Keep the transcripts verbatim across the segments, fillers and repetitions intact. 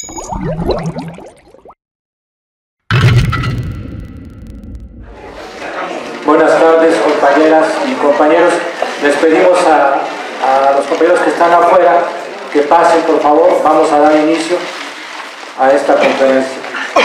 Buenas tardes, compañeras y compañeros. Les pedimos a, a los compañeros que están afuera que pasen, por favor. Vamos a dar inicio a esta conferencia.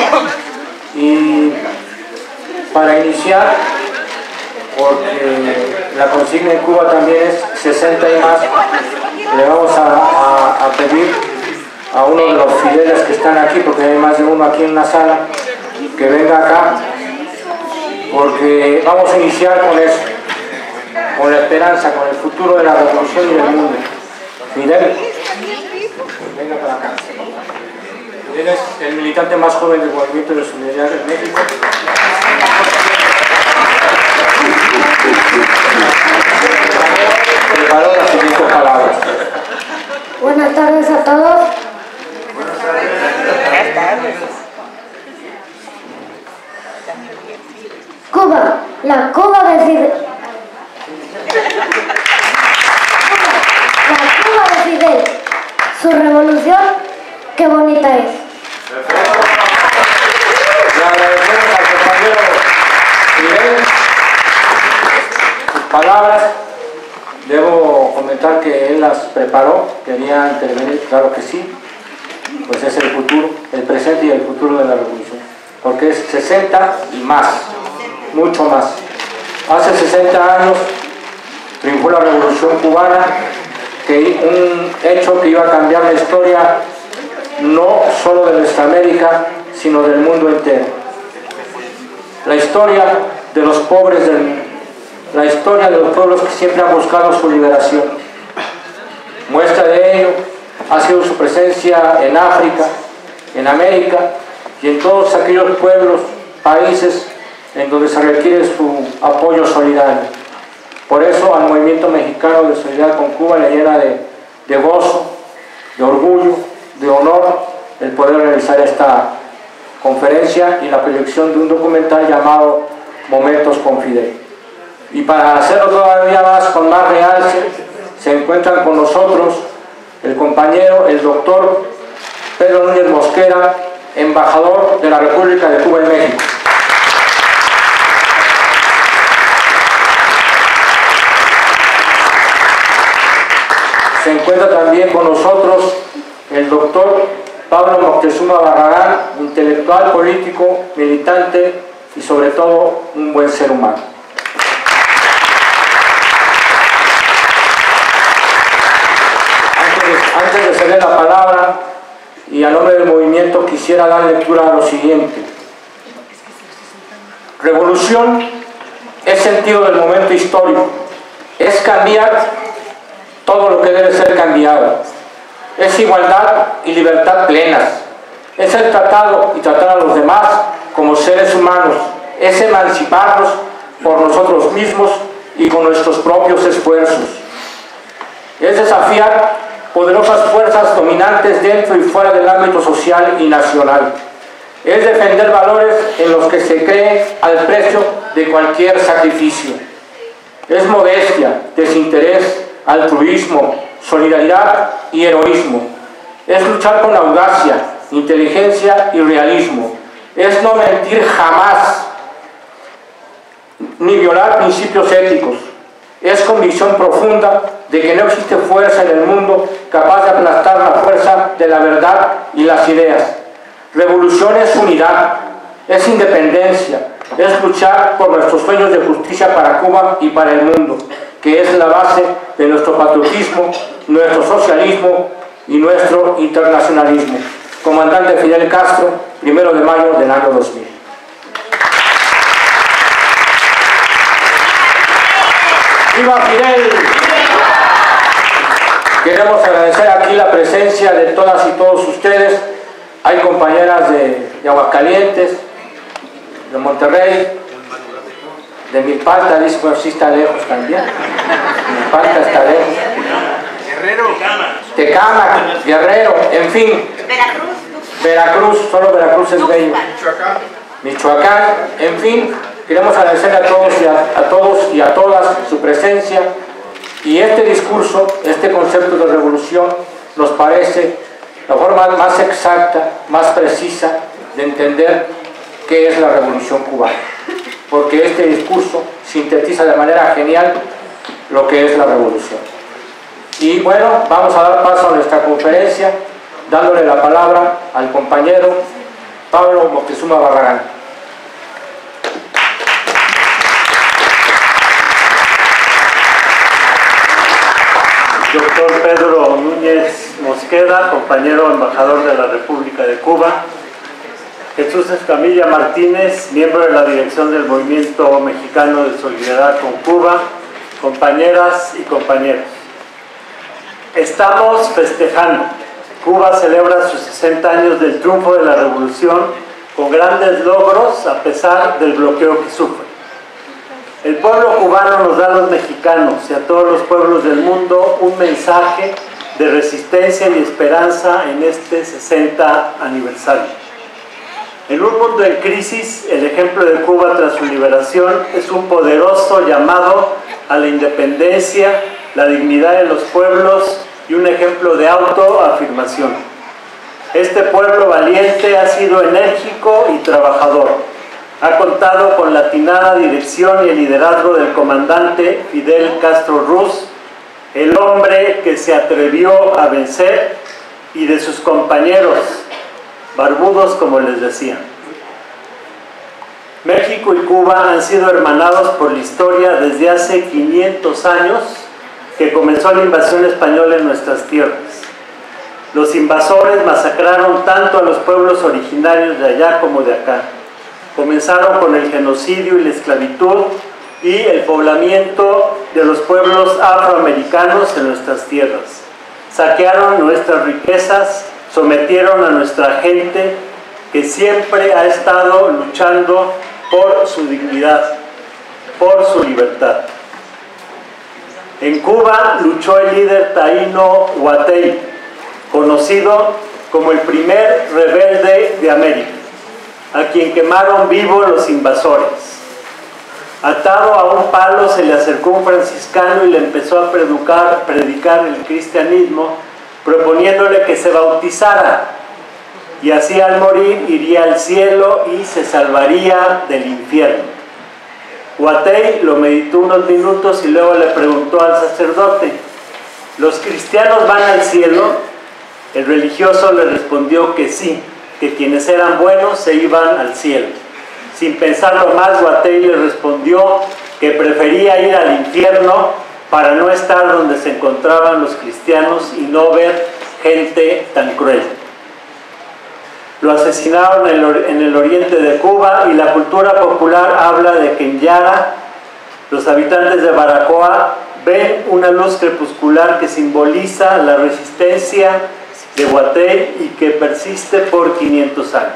Y para iniciar, porque la consigna en Cuba también es sesenta y más, le vamos a, a, a pedir a uno de los fideles que están aquí, porque hay más de uno aquí en la sala, que venga acá, porque vamos a iniciar con eso, con la esperanza, con el futuro de la revolución y del mundo. Fidel, venga para acá. Fidel es el militante más joven del Movimiento de Solidaridad en México. Preparó las siguientes palabras. Buenas tardes a todos. Buenas tardes. Cuba, la Cuba de Fidel. La Cuba de Fidel. Su revolución, qué bonita es. Le agradecemos al compañero Fidel sus palabras. Debo comentar que él las preparó, quería intervenir, claro que sí, pues es el futuro, el presente y el futuro de la revolución, porque es sesenta y más, mucho más. Hace sesenta años triunfó la revolución cubana, que un hecho que iba a cambiar la historia no solo de nuestra América, sino del mundo entero. La historia de los pobres del mundo, la historia de los pueblos que siempre han buscado su liberación. Muestra de ello ha sido su presencia en África, en América y en todos aquellos pueblos, países en donde se requiere su apoyo solidario. Por eso al Movimiento Mexicano de Solidaridad con Cuba le llena de, de gozo, de orgullo, de honor el poder realizar esta conferencia y la proyección de un documental llamado Momentos con Fidel. Y para hacerlo todavía más, con más realce, se encuentran con nosotros el compañero, el doctor Pedro Núñez Mosquera, embajador de la República de Cuba en México. Se encuentra también con nosotros el doctor Pablo Moctezuma Barragán, intelectual, político, militante y sobre todo un buen ser humano. Antes de ceder la palabra y a nombre del movimiento quisiera dar lectura a lo siguiente. Revolución es sentido del momento histórico, es cambiar todo lo que debe ser cambiado, es igualdad y libertad plenas, es el tratado y tratar a los demás como seres humanos, es emanciparnos por nosotros mismos y con nuestros propios esfuerzos, es desafiar poderosas fuerzas dominantes dentro y fuera del ámbito social y nacional. Es defender valores en los que se cree al precio de cualquier sacrificio. Es modestia, desinterés, altruismo, solidaridad y heroísmo. Es luchar con audacia, inteligencia y realismo. Es no mentir jamás, ni violar principios éticos. Es convicción profunda de que no existe fuerza en el mundo capaz de aplastar la fuerza de la verdad y las ideas. Revolución es unidad, es independencia, es luchar por nuestros sueños de justicia para Cuba y para el mundo, que es la base de nuestro patriotismo, nuestro socialismo y nuestro internacionalismo. Comandante Fidel Castro, primero de mayo del año dos mil. ¡Viva Fidel! Queremos agradecer aquí la presencia de todas y todos ustedes. Hay compañeras de, de Aguascalientes, de Monterrey, de Milpalta, dice, bueno, sí está lejos también. Milpalta está lejos. Guerrero. Tecama, Guerrero, en fin. Veracruz. Veracruz, solo Veracruz es bello. Michoacán. Michoacán, en fin. Queremos agradecer a todos y a, a todos y a todas su presencia. Y este discurso, este concepto de revolución, nos parece la forma más exacta, más precisa de entender qué es la Revolución Cubana, porque este discurso sintetiza de manera genial lo que es la revolución. Y bueno, vamos a dar paso a nuestra conferencia, dándole la palabra al compañero Pablo Moctezuma Barragán. Doctor Pedro Núñez Mosqueda, compañero embajador de la República de Cuba. Jesús Escamilla Martínez, miembro de la dirección del Movimiento Mexicano de Solidaridad con Cuba. Compañeras y compañeros, estamos festejando. Cuba celebra sus sesenta años del triunfo de la revolución con grandes logros a pesar del bloqueo que sufre. El pueblo cubano nos da a los mexicanos y a todos los pueblos del mundo un mensaje de resistencia y esperanza en este sesenta aniversario. En un mundo en crisis, el ejemplo de Cuba tras su liberación es un poderoso llamado a la independencia, la dignidad de los pueblos y un ejemplo de autoafirmación. Este pueblo valiente ha sido enérgico y trabajador. Ha contado con la atinada dirección y el liderazgo del comandante Fidel Castro Ruz, el hombre que se atrevió a vencer, y de sus compañeros, barbudos como les decía. México y Cuba han sido hermanados por la historia desde hace quinientos años que comenzó la invasión española en nuestras tierras. Los invasores masacraron tanto a los pueblos originarios de allá como de acá. Comenzaron con el genocidio y la esclavitud y el poblamiento de los pueblos afroamericanos en nuestras tierras. Saquearon nuestras riquezas, sometieron a nuestra gente que siempre ha estado luchando por su dignidad, por su libertad. En Cuba luchó el líder taíno Huatey, conocido como el primer rebelde de América, a quien quemaron vivo los invasores. Atado a un palo se le acercó un franciscano y le empezó a predicar, predicar el cristianismo, proponiéndole que se bautizara, y así al morir iría al cielo y se salvaría del infierno. Huatey lo meditó unos minutos y luego le preguntó al sacerdote: ¿los cristianos van al cielo? El religioso le respondió que sí, que quienes eran buenos se iban al cielo. Sin pensarlo más, Huatey le respondió que prefería ir al infierno para no estar donde se encontraban los cristianos y no ver gente tan cruel. Lo asesinaron en el oriente de Cuba y la cultura popular habla de que en Yara los habitantes de Baracoa ven una luz crepuscular que simboliza la resistencia de Huatey y que persiste por quinientos años.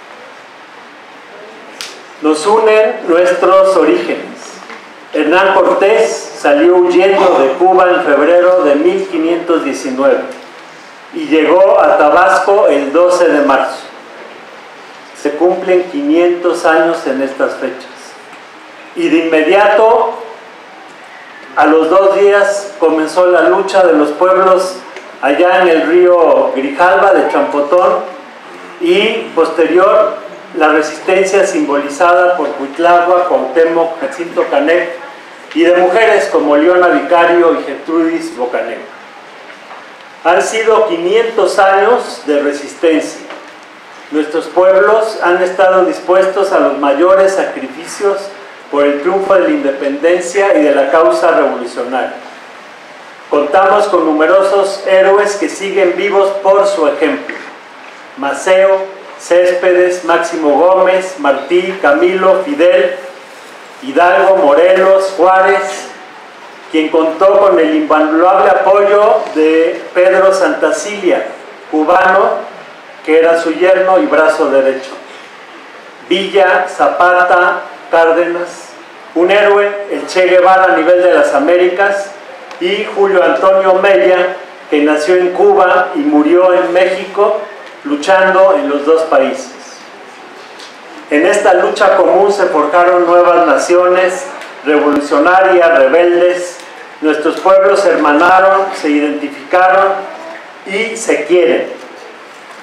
Nos unen nuestros orígenes. Hernán Cortés salió huyendo de Cuba en febrero de mil quinientos diecinueve y llegó a Tabasco el doce de marzo. Se cumplen quinientos años en estas fechas. Y de inmediato, a los dos días, comenzó la lucha de los pueblos allá en el río Grijalva de Champotón y posterior la resistencia simbolizada por Cuitlagua, Cuauhtémoc, Jacinto Canec y de mujeres como Leona Vicario y Gertrudis Bocanegra. Han sido quinientos años de resistencia. Nuestros pueblos han estado dispuestos a los mayores sacrificios por el triunfo de la independencia y de la causa revolucionaria. Contamos con numerosos héroes que siguen vivos por su ejemplo: Maceo, Céspedes, Máximo Gómez, Martí, Camilo, Fidel, Hidalgo, Morelos, Juárez, quien contó con el invaluable apoyo de Pedro Santacilia, cubano, que era su yerno y brazo derecho. Villa, Zapata, Cárdenas, un héroe, el Che Guevara a nivel de las Américas, y Julio Antonio Mella, que nació en Cuba y murió en México, luchando en los dos países. En esta lucha común se forjaron nuevas naciones revolucionarias, rebeldes. Nuestros pueblos se hermanaron, se identificaron y se quieren.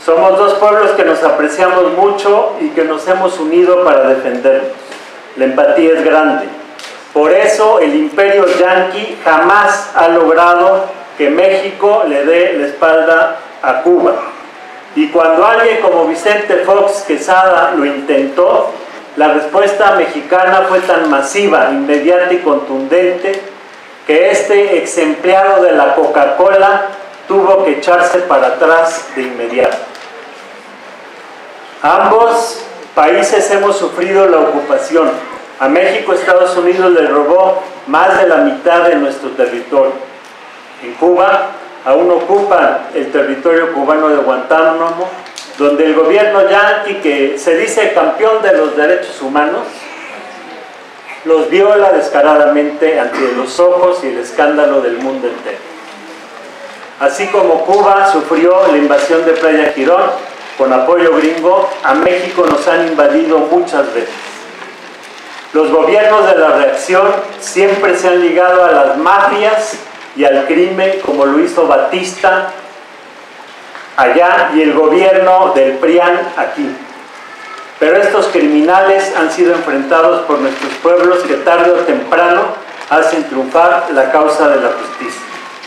Somos dos pueblos que nos apreciamos mucho y que nos hemos unido para defendernos. La empatía es grande. Por eso el imperio yanqui jamás ha logrado que México le dé la espalda a Cuba. Y cuando alguien como Vicente Fox Quesada lo intentó, la respuesta mexicana fue tan masiva, inmediata y contundente que este ex empleado de la Coca-Cola tuvo que echarse para atrás de inmediato. Ambos países hemos sufrido la ocupación. A México, Estados Unidos le robó más de la mitad de nuestro territorio. En Cuba, aún ocupan el territorio cubano de Guantánamo, donde el gobierno yanqui, que se dice campeón de los derechos humanos, los viola descaradamente ante los ojos y el escándalo del mundo entero. Así como Cuba sufrió la invasión de Playa Girón con apoyo gringo, a México nos han invadido muchas veces. Los gobiernos de la reacción siempre se han ligado a las mafias y al crimen, como lo hizo Batista allá y el gobierno del PRIAN aquí. Pero estos criminales han sido enfrentados por nuestros pueblos que tarde o temprano hacen triunfar la causa de la justicia.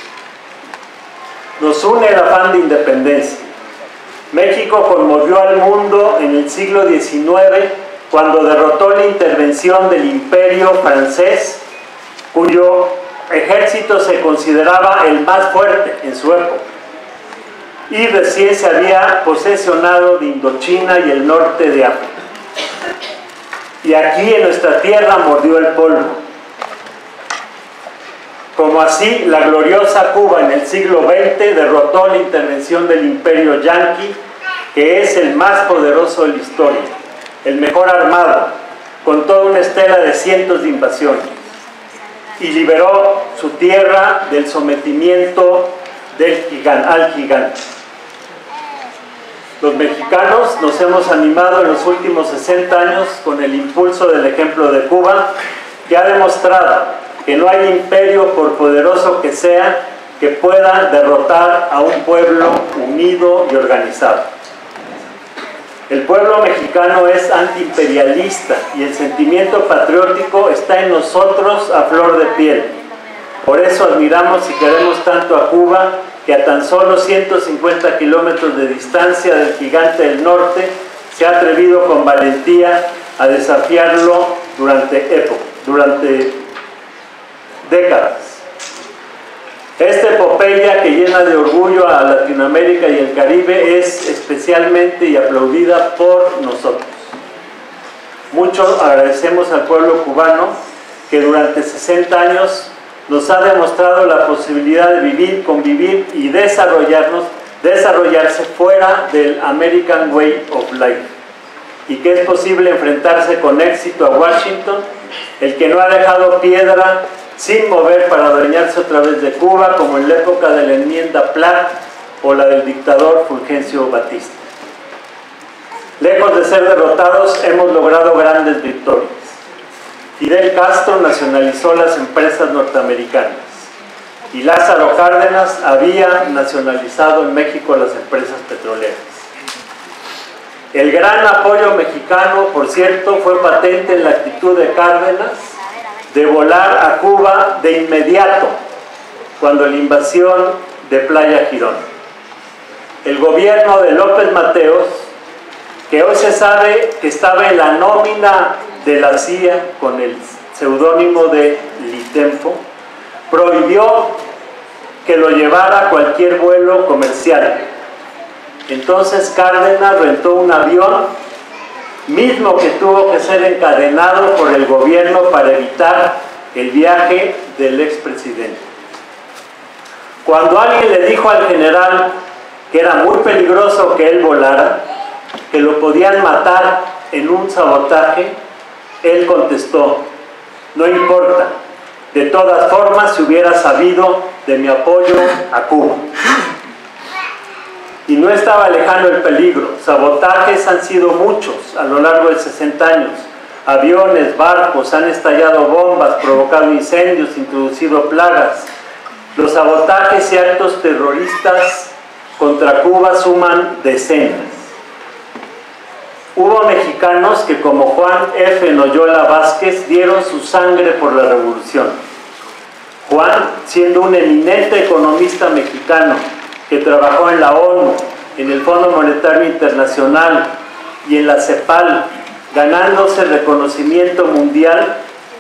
Nos une el afán de independencia. México conmovió al mundo en el siglo diecinueve cuando derrotó la intervención del imperio francés, cuyo ejército se consideraba el más fuerte en su época, y recién se había posesionado de Indochina y el norte de África. Y aquí en nuestra tierra mordió el polvo. Como así, la gloriosa Cuba en el siglo veinte derrotó la intervención del imperio yanqui, que es el más poderoso de la historia, el mejor armado, con toda una estela de cientos de invasiones, y liberó su tierra del sometimiento del gigante, al gigante. Los mexicanos nos hemos animado en los últimos sesenta años con el impulso del ejemplo de Cuba, que ha demostrado que no hay imperio, por poderoso que sea, que pueda derrotar a un pueblo unido y organizado. El pueblo mexicano es antiimperialista y el sentimiento patriótico está en nosotros a flor de piel. Por eso admiramos y queremos tanto a Cuba, que a tan solo ciento cincuenta kilómetros de distancia del gigante del norte se ha atrevido con valentía a desafiarlo durante época, durante décadas. Esta epopeya que llena de orgullo a Latinoamérica y el Caribe es especialmente y aplaudida por nosotros. Mucho agradecemos al pueblo cubano que durante sesenta años nos ha demostrado la posibilidad de vivir, convivir y desarrollarnos, desarrollarse fuera del American Way of Life, y que es posible enfrentarse con éxito a Washington, el que no ha dejado piedra sin mover para adueñarse otra vez de Cuba, como en la época de la enmienda Platt o la del dictador Fulgencio Batista. Lejos de ser derrotados, hemos logrado grandes victorias. Fidel Castro nacionalizó las empresas norteamericanas y Lázaro Cárdenas había nacionalizado en México las empresas petroleras. El gran apoyo mexicano, por cierto, fue patente en la actitud de Cárdenas de volar a Cuba de inmediato cuando la invasión de Playa Girón. El gobierno de López Mateos, que hoy se sabe que estaba en la nómina de la C I A con el seudónimo de Litempo, prohibió que lo llevara a cualquier vuelo comercial. Entonces Cárdenas rentó un avión, mismo que tuvo que ser encadenado por el gobierno para evitar el viaje del expresidente. Cuando alguien le dijo al general que era muy peligroso que él volara, que lo podían matar en un sabotaje, él contestó: no importa, de todas formas si hubiera sabido de mi apoyo a Cuba. Y no estaba lejano el peligro. Sabotajes han sido muchos a lo largo de sesenta años. Aviones, barcos, han estallado bombas, provocado incendios, introducido plagas. Los sabotajes y actos terroristas contra Cuba suman decenas. Hubo mexicanos que, como Juan F. Noyola Vázquez, dieron su sangre por la revolución. Juan, siendo un eminente economista mexicano que trabajó en la ONU, en el Fondo Monetario Internacional y en la CEPAL, ganándose reconocimiento mundial.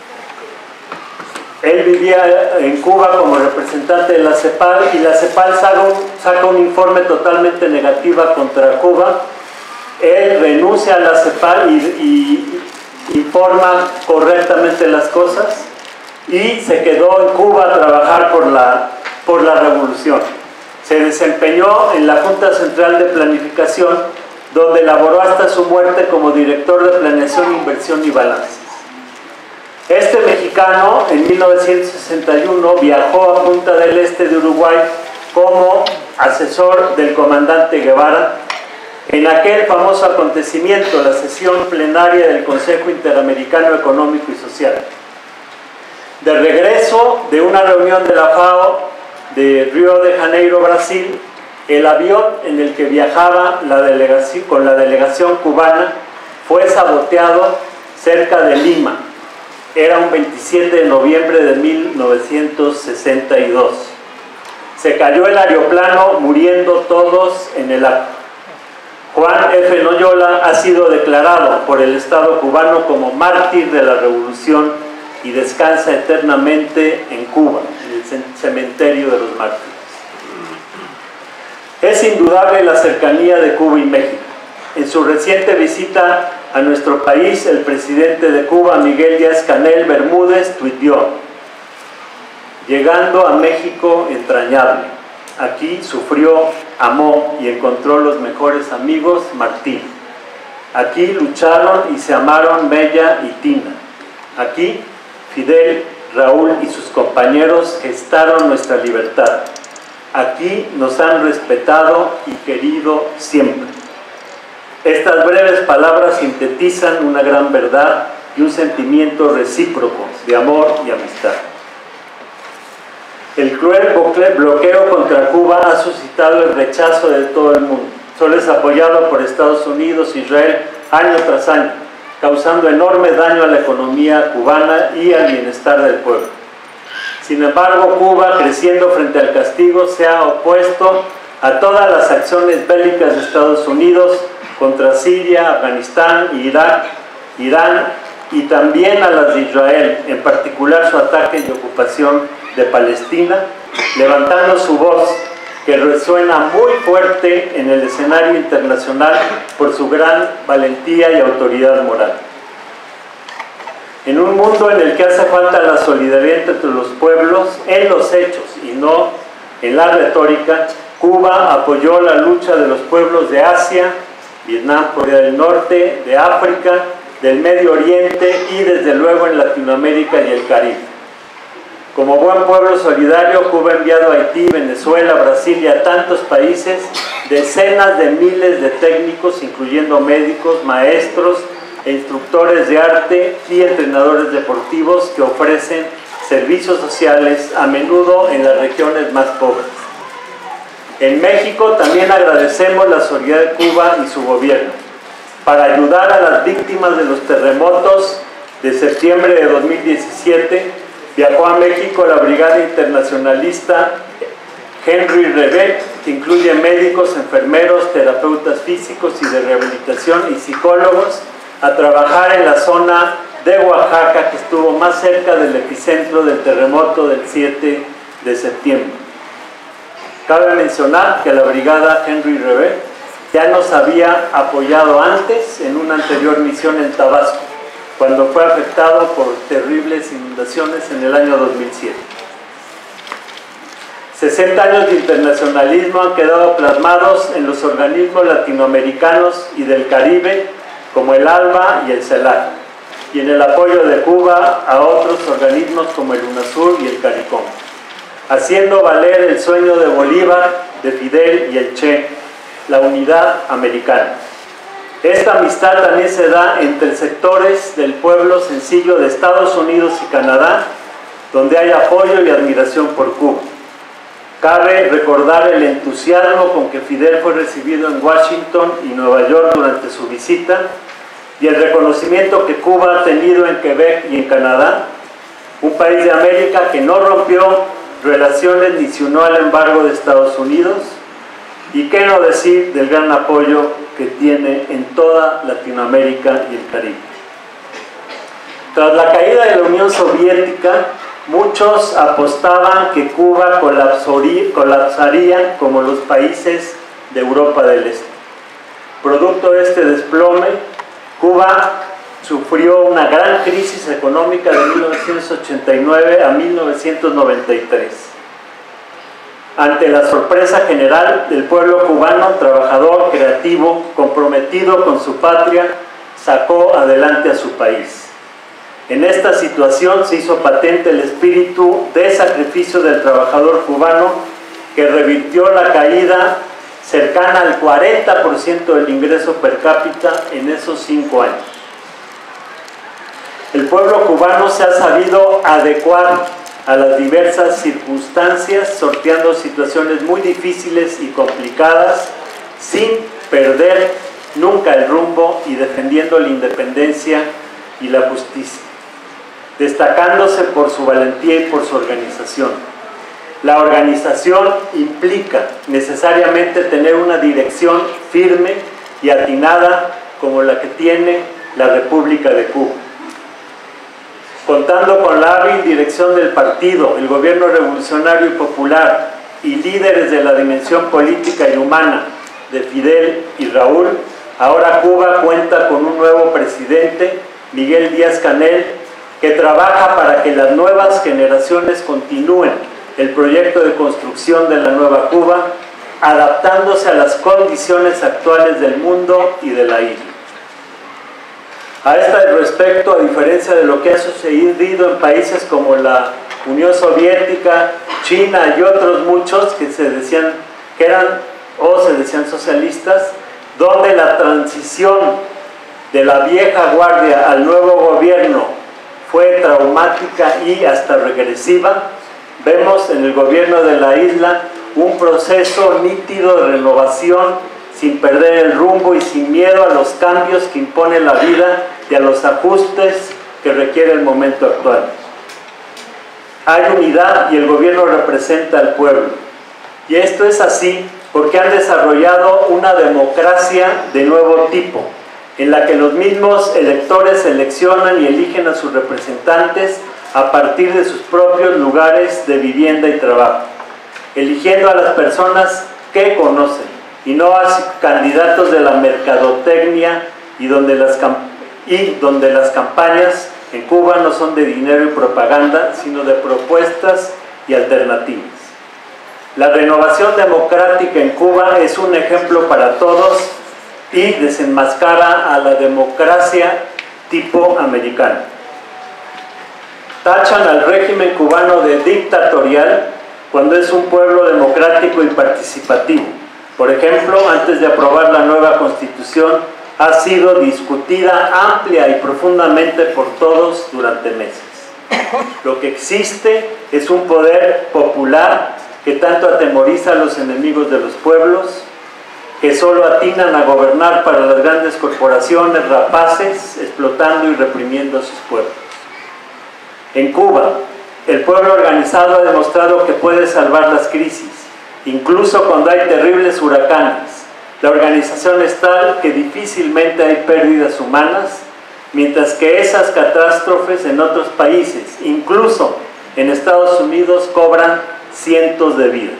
Él vivía en Cuba como representante de la CEPAL y la CEPAL saca un, saca un informe totalmente negativo contra Cuba. Él renuncia a la CEPAL y, y informa correctamente las cosas y se quedó en Cuba a trabajar por la, por la revolución. Se desempeñó en la Junta Central de Planificación, donde laboró hasta su muerte como director de Planeación, Inversión y Balances. Este mexicano, en mil novecientos sesenta y uno, viajó a Punta del Este de Uruguay como asesor del comandante Guevara en aquel famoso acontecimiento, la sesión plenaria del Consejo Interamericano Económico y Social. De regreso de una reunión de la FAO de Río de Janeiro, Brasil, el avión en el que viajaba la delegación, con la delegación cubana fue saboteado cerca de Lima. Era un veintisiete de noviembre de mil novecientos sesenta y dos. Se cayó el aeroplano, muriendo todos en el acto. Juan F. Noyola ha sido declarado por el Estado cubano como mártir de la revolución y descansa eternamente en Cuba, en el cementerio de los mártires. Es indudable la cercanía de Cuba y México. En su reciente visita a nuestro país, el presidente de Cuba, Miguel Díaz-Canel Bermúdez, tuiteó: llegando a México entrañable, aquí sufrió, amó y encontró los mejores amigos, Martín. Aquí lucharon y se amaron Bella y Tina. Aquí Fidel, Raúl y sus compañeros gestaron nuestra libertad. Aquí nos han respetado y querido siempre. Estas breves palabras sintetizan una gran verdad y un sentimiento recíproco de amor y amistad. El cruel bloqueo contra Cuba ha suscitado el rechazo de todo el mundo. Solo es apoyado por Estados Unidos e Israel año tras año, causando enorme daño a la economía cubana y al bienestar del pueblo. Sin embargo, Cuba, creciendo frente al castigo, se ha opuesto a todas las acciones bélicas de Estados Unidos contra Siria, Afganistán, Irak, Irán y también a las de Israel, en particular su ataque y ocupación de Palestina, levantando su voz que resuena muy fuerte en el escenario internacional por su gran valentía y autoridad moral. En un mundo en el que hace falta la solidaridad entre los pueblos, en los hechos y no en la retórica, Cuba apoyó la lucha de los pueblos de Asia, Vietnam, Corea del Norte, de África, del Medio Oriente y desde luego en Latinoamérica y el Caribe. Como buen pueblo solidario, Cuba ha enviado a Haití, Venezuela, Brasil y a tantos países decenas de miles de técnicos, incluyendo médicos, maestros e instructores de arte y entrenadores deportivos que ofrecen servicios sociales, a menudo en las regiones más pobres. En México también agradecemos la solidaridad de Cuba y su gobierno. Para ayudar a las víctimas de los terremotos de septiembre de dos mil diecisiete, viajó a México la Brigada Internacionalista Henry Rebé, que incluye médicos, enfermeros, terapeutas físicos y de rehabilitación y psicólogos, a trabajar en la zona de Oaxaca, que estuvo más cerca del epicentro del terremoto del siete de septiembre. Cabe mencionar que la Brigada Henry Rebé ya nos había apoyado antes en una anterior misión en Tabasco, cuando fue afectado por terribles inundaciones en el año dos mil siete. sesenta años de internacionalismo han quedado plasmados en los organismos latinoamericanos y del Caribe, como el ALBA y el CELAC, y en el apoyo de Cuba a otros organismos como el UNASUR y el CARICOM, haciendo valer el sueño de Bolívar, de Fidel y el Che, la unidad americana. Esta amistad también se da entre sectores del pueblo sencillo de Estados Unidos y Canadá, donde hay apoyo y admiración por Cuba. Cabe recordar el entusiasmo con que Fidel fue recibido en Washington y Nueva York durante su visita y el reconocimiento que Cuba ha tenido en Quebec y en Canadá, un país de América que no rompió relaciones ni se unió al embargo de Estados Unidos, y qué no decir del gran apoyo que tiene en toda Latinoamérica y el Caribe. Tras la caída de la Unión Soviética, muchos apostaban que Cuba colapsaría como los países de Europa del Este. Producto de este desplome, Cuba sufrió una gran crisis económica de mil novecientos ochenta y nueve a mil novecientos noventa y tres. Ante la sorpresa general, el pueblo cubano, trabajador, creativo, comprometido con su patria, sacó adelante a su país. En esta situación se hizo patente el espíritu de sacrificio del trabajador cubano, que revirtió la caída cercana al cuarenta por ciento del ingreso per cápita en esos cinco años. El pueblo cubano se ha sabido adecuar a las diversas circunstancias, sorteando situaciones muy difíciles y complicadas, sin perder nunca el rumbo y defendiendo la independencia y la justicia, destacándose por su valentía y por su organización. La organización implica necesariamente tener una dirección firme y atinada como la que tiene la República de Cuba. Contando con la hábil dirección del partido, el gobierno revolucionario y popular y líderes de la dimensión política y humana de Fidel y Raúl, ahora Cuba cuenta con un nuevo presidente, Miguel Díaz-Canel, que trabaja para que las nuevas generaciones continúen el proyecto de construcción de la nueva Cuba, adaptándose a las condiciones actuales del mundo y de la isla. A este respecto, a diferencia de lo que ha sucedido en países como la Unión Soviética, China y otros muchos que se decían que eran o se decían socialistas, donde la transición de la vieja guardia al nuevo gobierno fue traumática y hasta regresiva, vemos en el gobierno de la isla un proceso nítido de renovación sin perder el rumbo y sin miedo a los cambios que impone la vida y a los ajustes que requiere el momento actual. Hay unidad y el gobierno representa al pueblo. Y esto es así porque han desarrollado una democracia de nuevo tipo, en la que los mismos electores seleccionan y eligen a sus representantes a partir de sus propios lugares de vivienda y trabajo, eligiendo a las personas que conocen y no a candidatos de la mercadotecnia y donde las, y donde las campañas en Cuba no son de dinero y propaganda, sino de propuestas y alternativas. La renovación democrática en Cuba es un ejemplo para todos y desenmascara a la democracia tipo americana. Tachan al régimen cubano de dictatorial cuando es un pueblo democrático y participativo. Por ejemplo, antes de aprobar la nueva Constitución, ha sido discutida amplia y profundamente por todos durante meses. Lo que existe es un poder popular que tanto atemoriza a los enemigos de los pueblos, que solo atinan a gobernar para las grandes corporaciones rapaces, explotando y reprimiendo a sus pueblos. En Cuba, el pueblo organizado ha demostrado que puede salvar las crisis, incluso cuando hay terribles huracanes. La organización es tal que difícilmente hay pérdidas humanas, mientras que esas catástrofes en otros países, incluso en Estados Unidos, cobran cientos de vidas.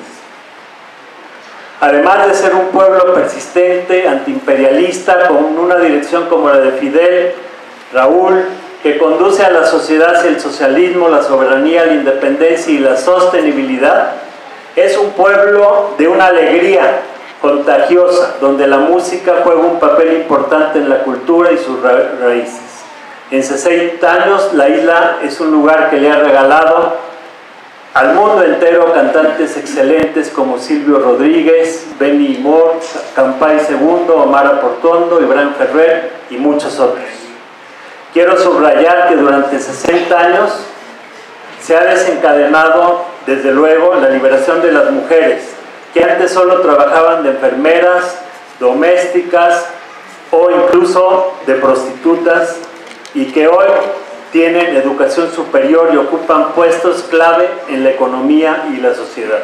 Además de ser un pueblo persistente, antiimperialista, con una dirección como la de Fidel, Raúl, que conduce a la sociedad hacia el socialismo, la soberanía, la independencia y la sostenibilidad, es un pueblo de una alegría contagiosa, donde la música juega un papel importante en la cultura y sus ra raíces. En sesenta años, la isla es un lugar que le ha regalado al mundo entero cantantes excelentes como Silvio Rodríguez, Benny Moore, Campay segundo, Omar Portondo, Ibrahim Ferrer y muchos otros. Quiero subrayar que durante sesenta años se ha desencadenado desde luego, la liberación de las mujeres, que antes solo trabajaban de enfermeras, domésticas o incluso de prostitutas, y que hoy tienen educación superior y ocupan puestos clave en la economía y la sociedad.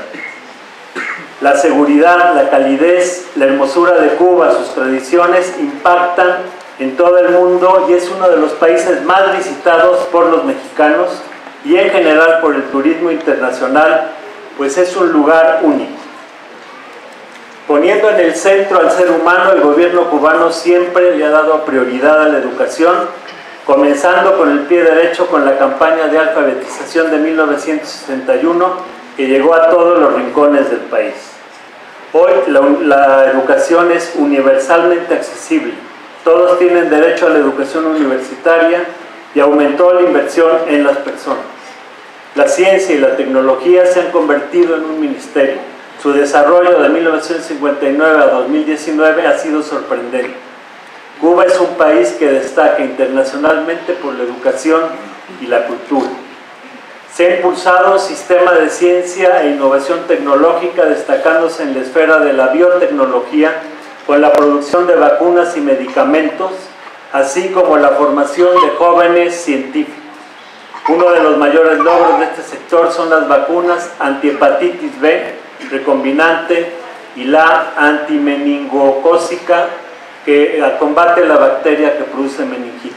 La seguridad, la calidez, la hermosura de Cuba, sus tradiciones impactan en todo el mundo y es uno de los países más visitados por los mexicanos y en general por el turismo internacional, pues es un lugar único. Poniendo en el centro al ser humano, el gobierno cubano siempre le ha dado prioridad a la educación, comenzando con el pie derecho con la campaña de alfabetización de mil novecientos sesenta y uno, que llegó a todos los rincones del país. Hoy la, la educación es universalmente accesible, todos tienen derecho a la educación universitaria y aumentó la inversión en las personas. La ciencia y la tecnología se han convertido en un ministerio. Su desarrollo de mil novecientos cincuenta y nueve a dos mil diecinueve ha sido sorprendente. Cuba es un país que destaca internacionalmente por la educación y la cultura. Se ha impulsado un sistema de ciencia e innovación tecnológica destacándose en la esfera de la biotecnología con la producción de vacunas y medicamentos, así como la formación de jóvenes científicos. Uno de los mayores logros de este sector son las vacunas antihepatitis B, recombinante, y la antimeningocócica, que combate la bacteria que produce meningitis.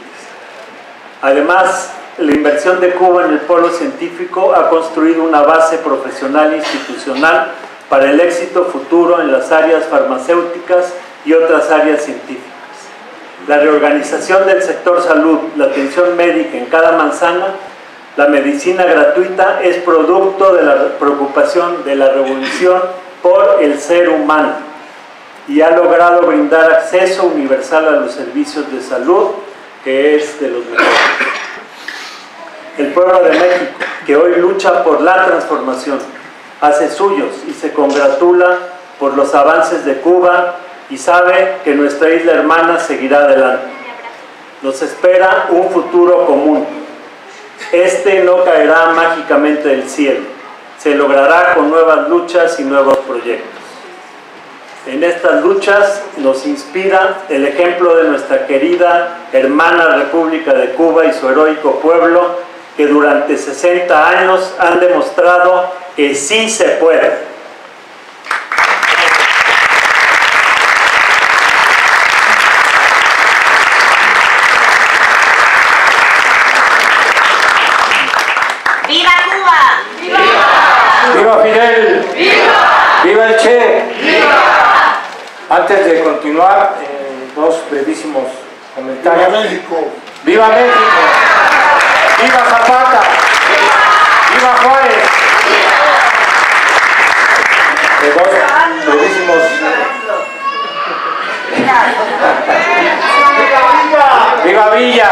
Además, la inversión de Cuba en el polo científico ha construido una base profesional e institucional para el éxito futuro en las áreas farmacéuticas y otras áreas científicas. La reorganización del sector salud, la atención médica en cada manzana, la medicina gratuita es producto de la preocupación de la revolución por el ser humano y ha logrado brindar acceso universal a los servicios de salud, que es de los mejores. El pueblo de México, que hoy lucha por la transformación, hace suyos y se congratula por los avances de Cuba y sabe que nuestra isla hermana seguirá adelante. Nos espera un futuro común. Este no caerá mágicamente del cielo, se logrará con nuevas luchas y nuevos proyectos. En estas luchas nos inspira el ejemplo de nuestra querida hermana República de Cuba y su heroico pueblo, que durante sesenta años han demostrado que sí se puede. ¡Viva Cuba! ¡Viva! ¡Viva Fidel! ¡Viva! ¡Viva el Che! ¡Viva! Antes de continuar, eh, dos brevísimos comentarios. ¡Viva México! ¡Viva México! ¡Viva Zapata! ¡Viva Juárez! Eh, dos brevísimos. ¡Viva Villa!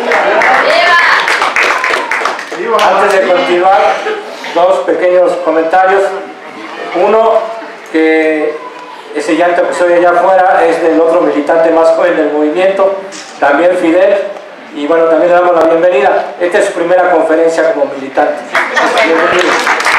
Antes de continuar, dos pequeños comentarios. Uno, que ese llanto que se oye allá afuera es del otro militante más joven del movimiento, también Fidel, y bueno, también le damos la bienvenida. Esta es su primera conferencia como militante. Bienvenido.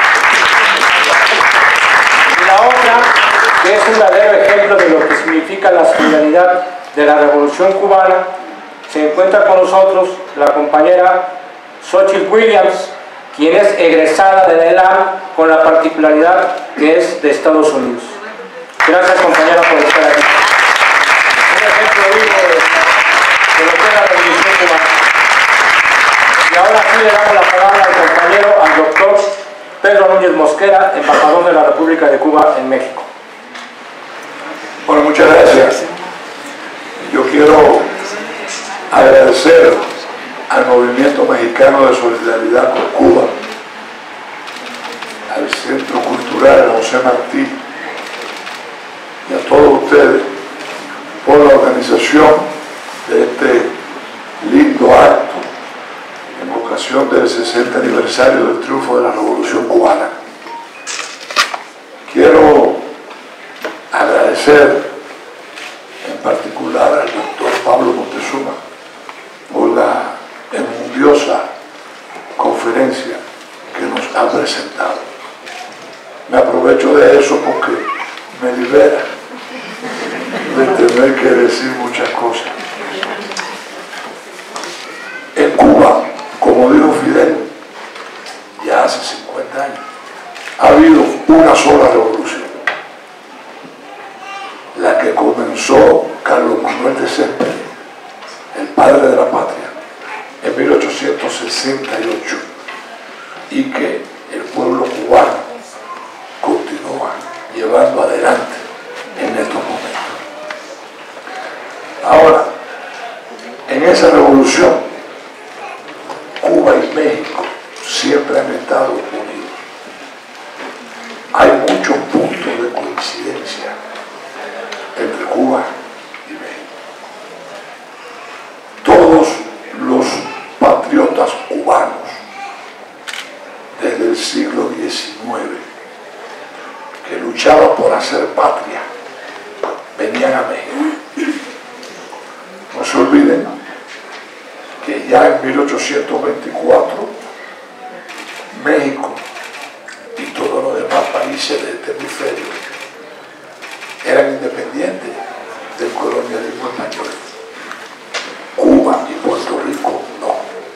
Y la otra, que es un verdadero ejemplo de lo que significa la solidaridad de la Revolución Cubana, se encuentra con nosotros la compañera Xochitl Williams, quien es egresada de la E L A M con la particularidad que es de Estados Unidos. Gracias, compañera, por estar aquí. Un ejemplo vivo de, de lo que es la Revolución Cubana. Y ahora sí le damos la palabra al compañero, al doctor Pedro Núñez Mosquera, embajador de la República de Cuba en México. Bueno, muchas gracias. Yo quiero agradecer al Movimiento Mexicano de Solidaridad con Cuba, al Centro Cultural José Martí y a todos ustedes por la organización de este lindo acto en ocasión del sesenta aniversario del triunfo de la Revolución Cubana. Quiero agradecer en particular al doctor Pablo Montezuma por la envidiosa conferencia que nos ha presentado. aprovecho de eso porque me libera de tener que decir muchas cosas. En Cuba, como dijo Fidel, ya hace cincuenta años, ha habido una sola revolución, la que comenzó Carlos Manuel de Céspedes, el padre de la patria, en mil ochocientos sesenta y ocho, y que el pueblo cubano continúa llevando adelante en estos momentos. Ahora, en esa revolución, Cuba y México siempre han estado unidos. Hay muchos puntos de coincidencia entre Cuba y México. Todos los patriotas cubanos desde el siglo diecinueve que luchaban por hacer patria venían a México. No se olviden que ya en mil ochocientos veinticuatro México y todos los demás países de este hemisferio eran independientes del colonialismo español. Cuba y Puerto Rico no.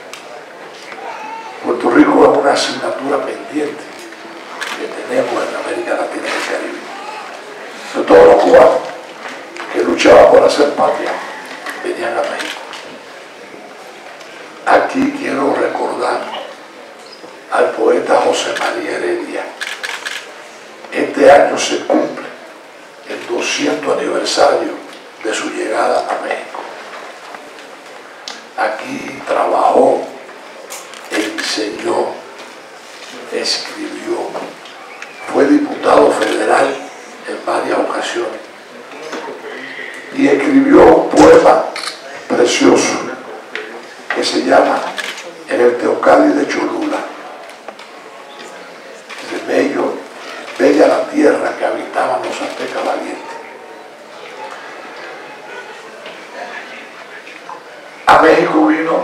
Puerto Rico es una asignatura pendiente que tenemos en América Latina y el Caribe. De todos los cubanos que luchaban por hacer patria venían a México. Aquí quiero recordar al poeta José María Heredia. Este año se cumple el doscientos aniversario de su llegada a México. Aquí trabajó, enseñó, escribió, fue diputado federal en varias ocasiones y escribió un poema precioso que se llama En el Teocalli de Cholula. De bello, bella la tierra que habitaban los aztecas valientes. A México vino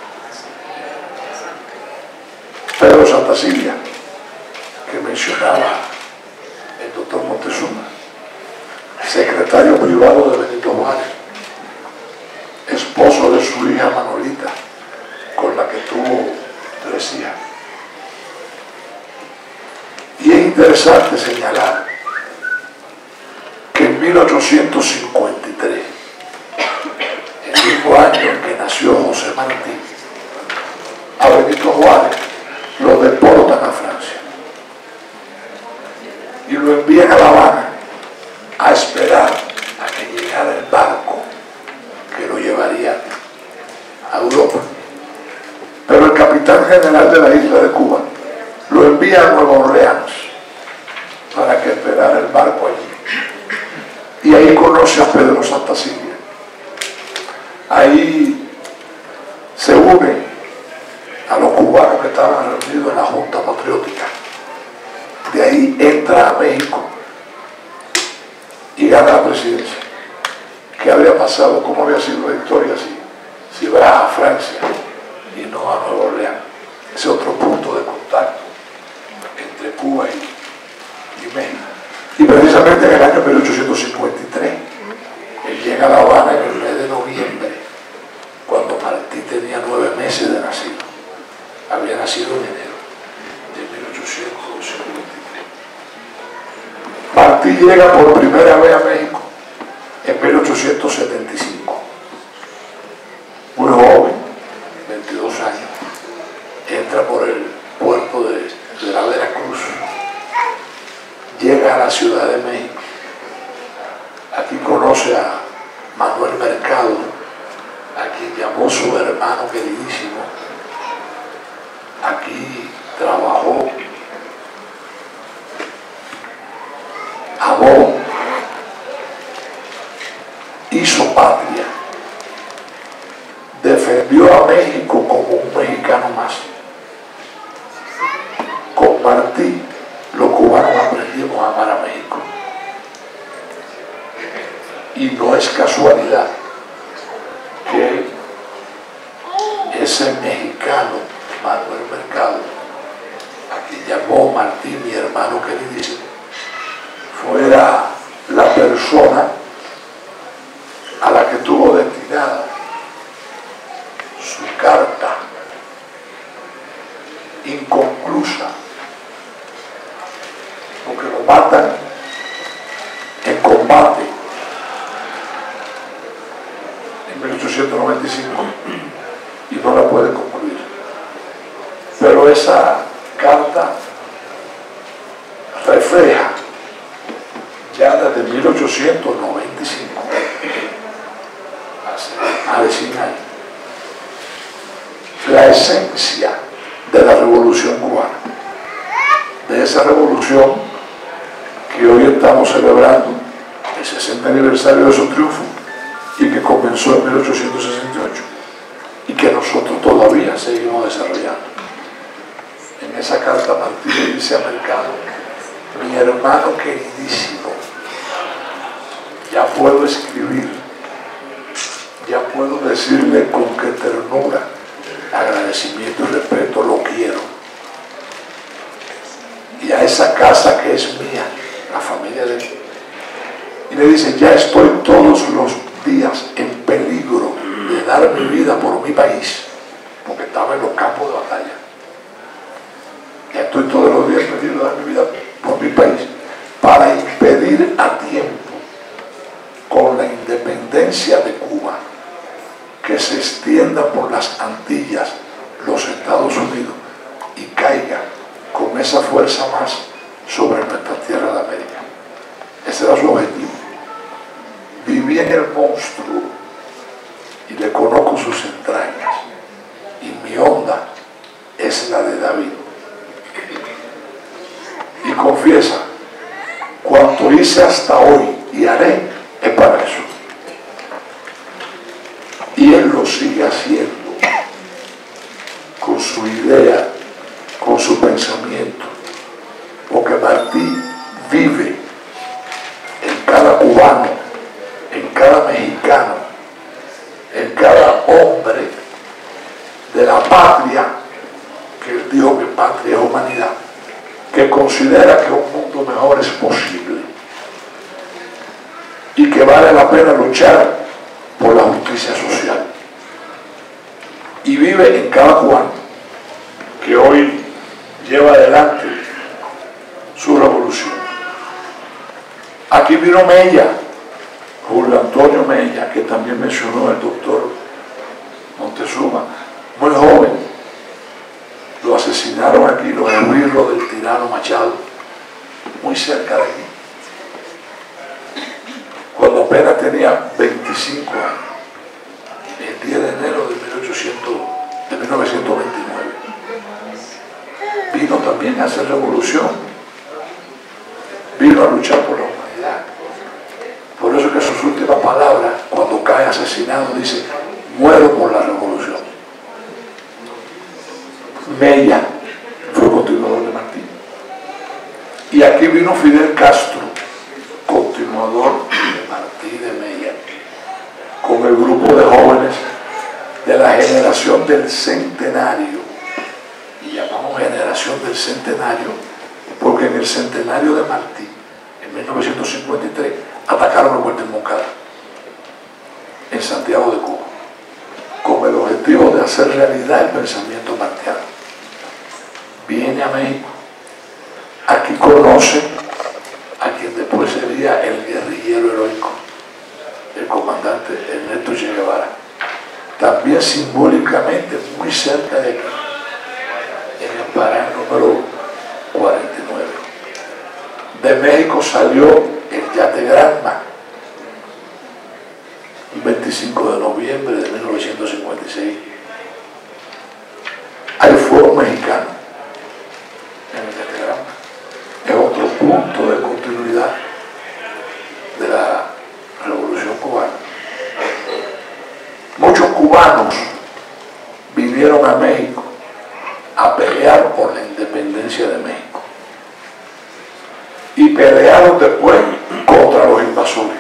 Pedro Santasilia, que mencionaba el doctor Montezuma, secretario privado de Benito Juárez, esposo de su hija Manolita, con la que tuvo tres hijas. Y es interesante señalar que en mil ochocientos cincuenta y tres, el mismo año en que nació José Martí, a Benito Juárez lo deportan a Francia y lo envían a La Habana a esperar a que llegara el barco que lo llevaría a Europa. Pero el capitán general de la isla de Cuba lo envía a Nueva Orleans para que esperara el barco allí. Y ahí conoce a Pedro Santasilia. Ahí se une a los cubanos que estaban reunidos en la Junta Patriótica. De ahí entra a México y gana la presidencia. ¿Qué había pasado? ¿Cómo había sido la historia si, si va a Francia y no a Nueva Orleans? Ese otro punto de contacto entre Cuba y, y México. Y precisamente en el año mil ochocientos cincuenta y tres, él llega a La Habana en el mes de noviembre, cuando Martí tenía nueve meses de nacido. Había nacido en enero de mil ochocientos cincuenta y tres. Martí llega por primera vez a México en mil ochocientos setenta y cinco. Muy joven, veintidós años. Entra por el puerto de, de la Veracruz. Llega a la Ciudad de México. Aquí conoce a Manuel Mercado, a quien llamó su hermano queridísimo. Aquí trabajó, amó, hizo patria, defendió a México como un mexicano más. Con Martí, los cubanos aprendimos a amar a México. Y no es casualidad que ese mexicano, Manuel Mercado, a quien llamó Martí mi hermano queridísimo, la persona a la que tuvo destinada su carta inconclusa, porque lo matan en combate en mil ochocientos noventa y cinco y no la puede concluir. Pero esa carta refleja ya desde mil ochocientos noventa y cinco, hace más de cien años, la esencia de la revolución cubana, de esa revolución que hoy estamos celebrando el sesenta aniversario de su triunfo y que comenzó en mil ochocientos sesenta y ocho y que nosotros todavía seguimos desarrollando. En esa carta Martí le dice a Mercado: mi hermano queridísimo, ya puedo escribir, ya puedo decirle con qué ternura, agradecimiento y respeto lo quiero. Y a esa casa que es mía, la familia de él. Y le dice: ya estoy todos los días en peligro de dar mi vida por mi país, porque estaba en los campos de batalla. Ya estoy todos los días en peligro de dar mi vida por mi país, para impedir a tiempo, con la independencia de Cuba, que se extienda por las Antillas, los Estados Unidos, y caiga con esa fuerza más sobre nuestra tierra de América. Ese era su objetivo. Viví en el monstruo y le conozco sus entrañas, y mi onda es la de David. Y confiesa: cuanto hice hasta hoy y haré es para eso. Y él lo sigue haciendo con su idea, con su pensamiento, porque Martí vive en cada cubano, en cada mexicano, en cada hombre de la patria, que él dijo que patria es humanidad, que considera que un mundo mejor es posible y que vale la pena luchar por la justicia social. Y vive en cada cubano que hoy lleva adelante su revolución. Aquí vino Mella, Julio Antonio Mella, que también mencionó el doctor Montezuma, muy joven. Lo asesinaron aquí, los esbirros del tirano Machado, muy cerca de aquí, cuando apenas tenía veinticinco años, el diez de enero de mil novecientos veintinueve. Vino también a hacer revolución, vino a luchar por la humanidad. Por eso que sus últimas palabras, cuando cae asesinado, dice: muero por la revolución. Mella fue continuador de Martí. Y aquí vino Fidel Castro, continuador de Martí y de Mella, con el grupo de jóvenes de la generación del centenario. Y llamamos generación del centenario porque en el centenario de Martí, en mil novecientos cincuenta y tres, atacaron a Puerto Moncada, en Santiago de Cuba, con el objetivo de hacer realidad el pensamiento martiano. Viene a México, aquí conoce a quien después sería el guerrillero heroico, el comandante Ernesto Che Guevara, también simbólicamente muy cerca de aquí, en el Pará número cuarenta y nueve. De México salió el Yate Granma, el veinticinco de noviembre de mil novecientos cincuenta y seis. Hay fuego mexicano en el Yate Granma. Es otro punto de continuidad de la revolución cubana. Muchos cubanos vinieron a México a pelear por la independencia de México y pelearon después contra los invasores.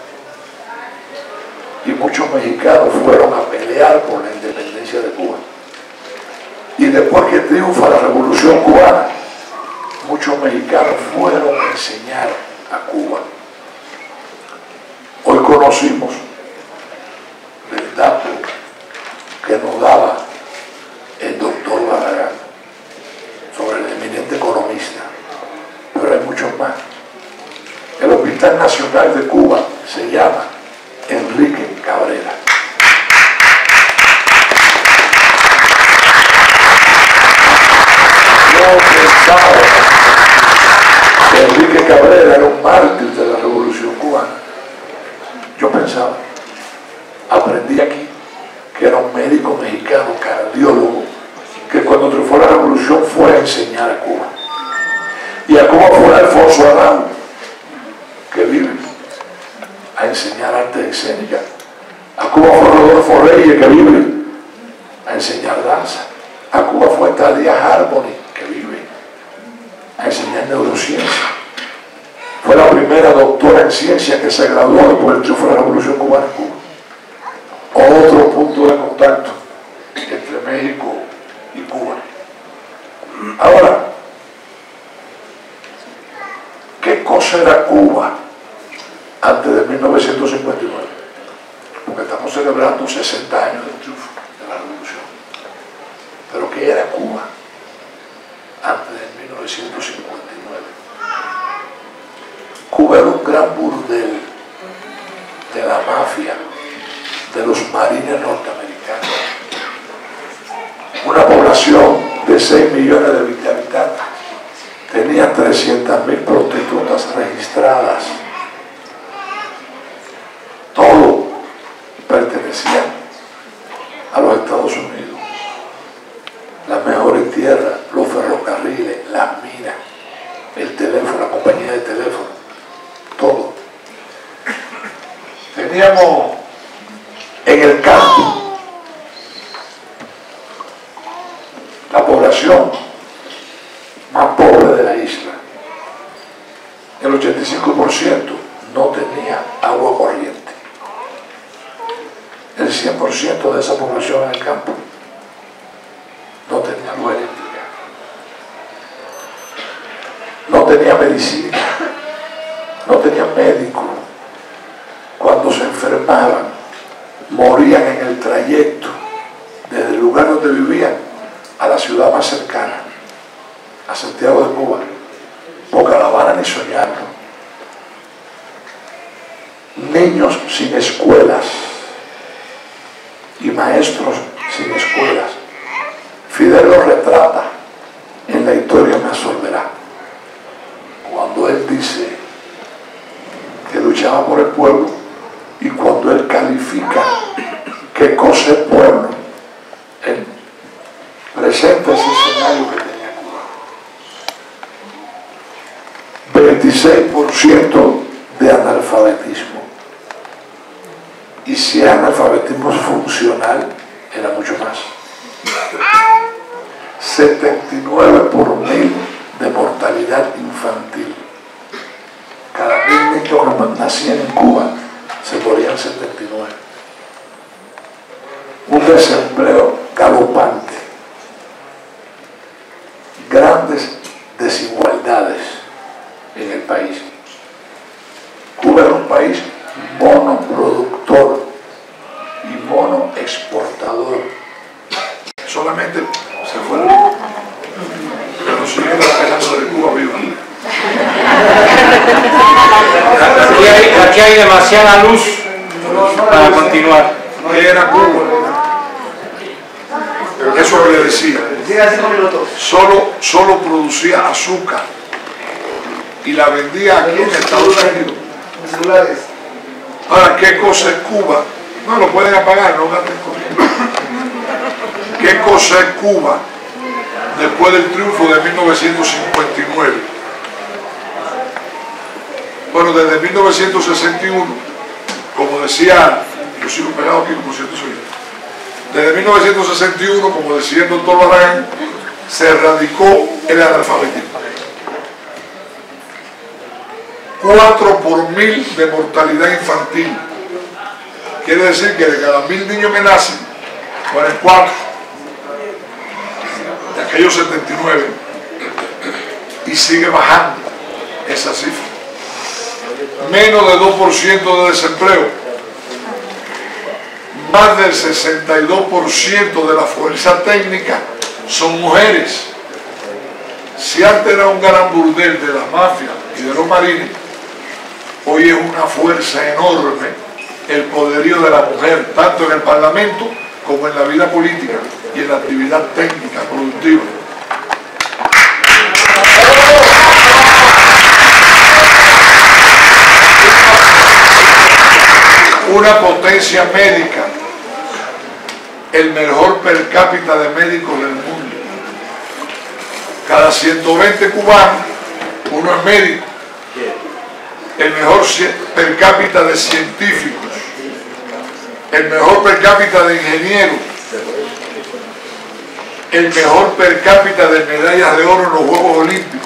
Y muchos mexicanos fueron a pelear por la independencia de Cuba. Y después que triunfa la revolución cubana, muchos mexicanos fueron a enseñar a Cuba. conocimos el dato que nos daba el doctor Barragán sobre el eminente economista, pero hay muchos más. El Hospital Nacional de Cuba se llama Enrique Cabrera. Yo pensaba que Enrique Cabrera era un mártir de la Revolución Cubana. Yo pensaba, aprendí aquí que era un médico mexicano, cardiólogo, que cuando triunfó la Revolución fue a enseñar a Cuba. Y a Cuba fue Alfonso Adán, que vive, a enseñar artes escénicas. A Cuba fue Rodolfo Reyes, que vive, a enseñar danza. A Cuba fue Talia Harmony, que vive, a enseñar neurociencia. Fue la primera doctora en ciencia que se graduó después del triunfo de la Revolución Cubana en Cuba. Otro punto de contacto entre México y Cuba. Ahora, ¿qué cosa era Cuba antes de mil novecientos cincuenta y nueve? Porque estamos celebrando sesenta años del triunfo de la Revolución. Pero ¿qué era Cuba antes de mil novecientos cincuenta y nueve? Cuba era un gran burdel de la mafia, de los marines norteamericanos. Una población de seis millones de habitantes tenía trescientas mil prostitutas registradas. Todo pertenecía a los Estados Unidos. Las mejores tierras, los ferrocarriles, las minas, el teléfono, la compañía de teléfono, todo. Teníamos en el campo la población más pobre de la isla. El ochenta y cinco por ciento no tenía agua corriente. El cien por ciento de esa población en el campo no tenía luz eléctrica, no tenía medicina, no tenía médico. Cuando se enfermaban, morían en el trayecto desde el lugar donde vivían a la ciudad más cercana, a Santiago de Cuba, porque a La Habana ni soñarlo. Niños sin escuelas y maestros sin escuelas. Fidel lo retrata en La historia me absorberá, cuando él dice que luchaba por el pueblo y cuando él califica qué cosa es pueblo, él presenta ese escenario que tenía Cuba. veintiséis por ciento de analfabetismo. Y si el analfabetismo funcional, era mucho más. setenta y nueve por mil de mortalidad infantil. Cada mil niños que nacían en Cuba se morían setenta y nueve. Un desempleo galopante. Grandes desigualdades en el país. Cuba era un país monoproductor y monoexportador. Solamente se fue el rico, pero sigue la esperanza de Cuba viva. Aquí hay, aquí hay demasiada luz para continuar. ¿Qué era Cuba? Eso que le decía. Solo, solo producía azúcar y la vendía aquí en Estados Unidos. Ahora, ¿qué cosa es Cuba? No lo pueden apagar, no gasten corriente. ¿Qué cosa es Cuba después del triunfo de mil novecientos cincuenta y nueve? Bueno, desde mil novecientos sesenta y uno, como decía, yo sigo pegado aquí como siento soy. Desde mil novecientos sesenta y uno, como decía el doctor Barragán, se erradicó el analfabetismo. cuatro por mil de mortalidad infantil. Quiere decir que de cada mil niños que nacen, mueren cuatro. De aquellos setenta y nueve. Y sigue bajando esa cifra. Menos de dos por ciento de desempleo. más del sesenta y dos por ciento de la fuerza técnica son mujeres. Si antes era un gran burdel de la mafia y de los marines, hoy es una fuerza enorme el poderío de la mujer, tanto en el Parlamento como en la vida política y en la actividad técnica productiva. Una potencia médica, el mejor per cápita de médicos del mundo. Cada ciento veinte cubanos, uno es médico. El mejor per cápita de científicos, el mejor per cápita de ingenieros, el mejor per cápita de medallas de oro en los Juegos Olímpicos.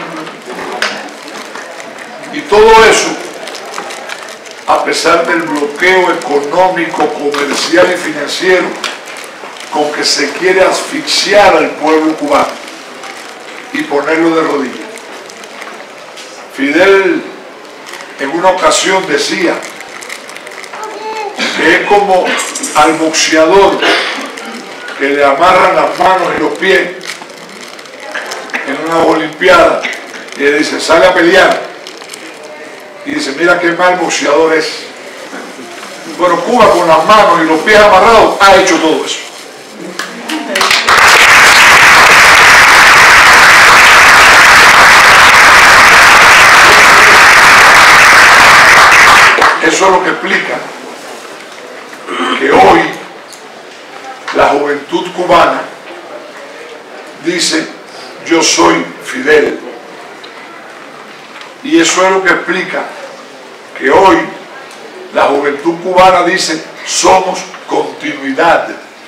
Y todo eso, a pesar del bloqueo económico, comercial y financiero con que se quiere asfixiar al pueblo cubano y ponerlo de rodillas. Fidel en una ocasión decía que es como al boxeador que le amarran las manos y los pies en una olimpiada y le dice, sale a pelear. Y dice, mira qué mal boxeador es. Bueno, Cuba con las manos y los pies amarrados ha hecho todo eso. Eso es lo que explica que hoy la juventud cubana dice, yo soy Fidel. Y eso es lo que explica que hoy la juventud cubana dice, somos continuidad.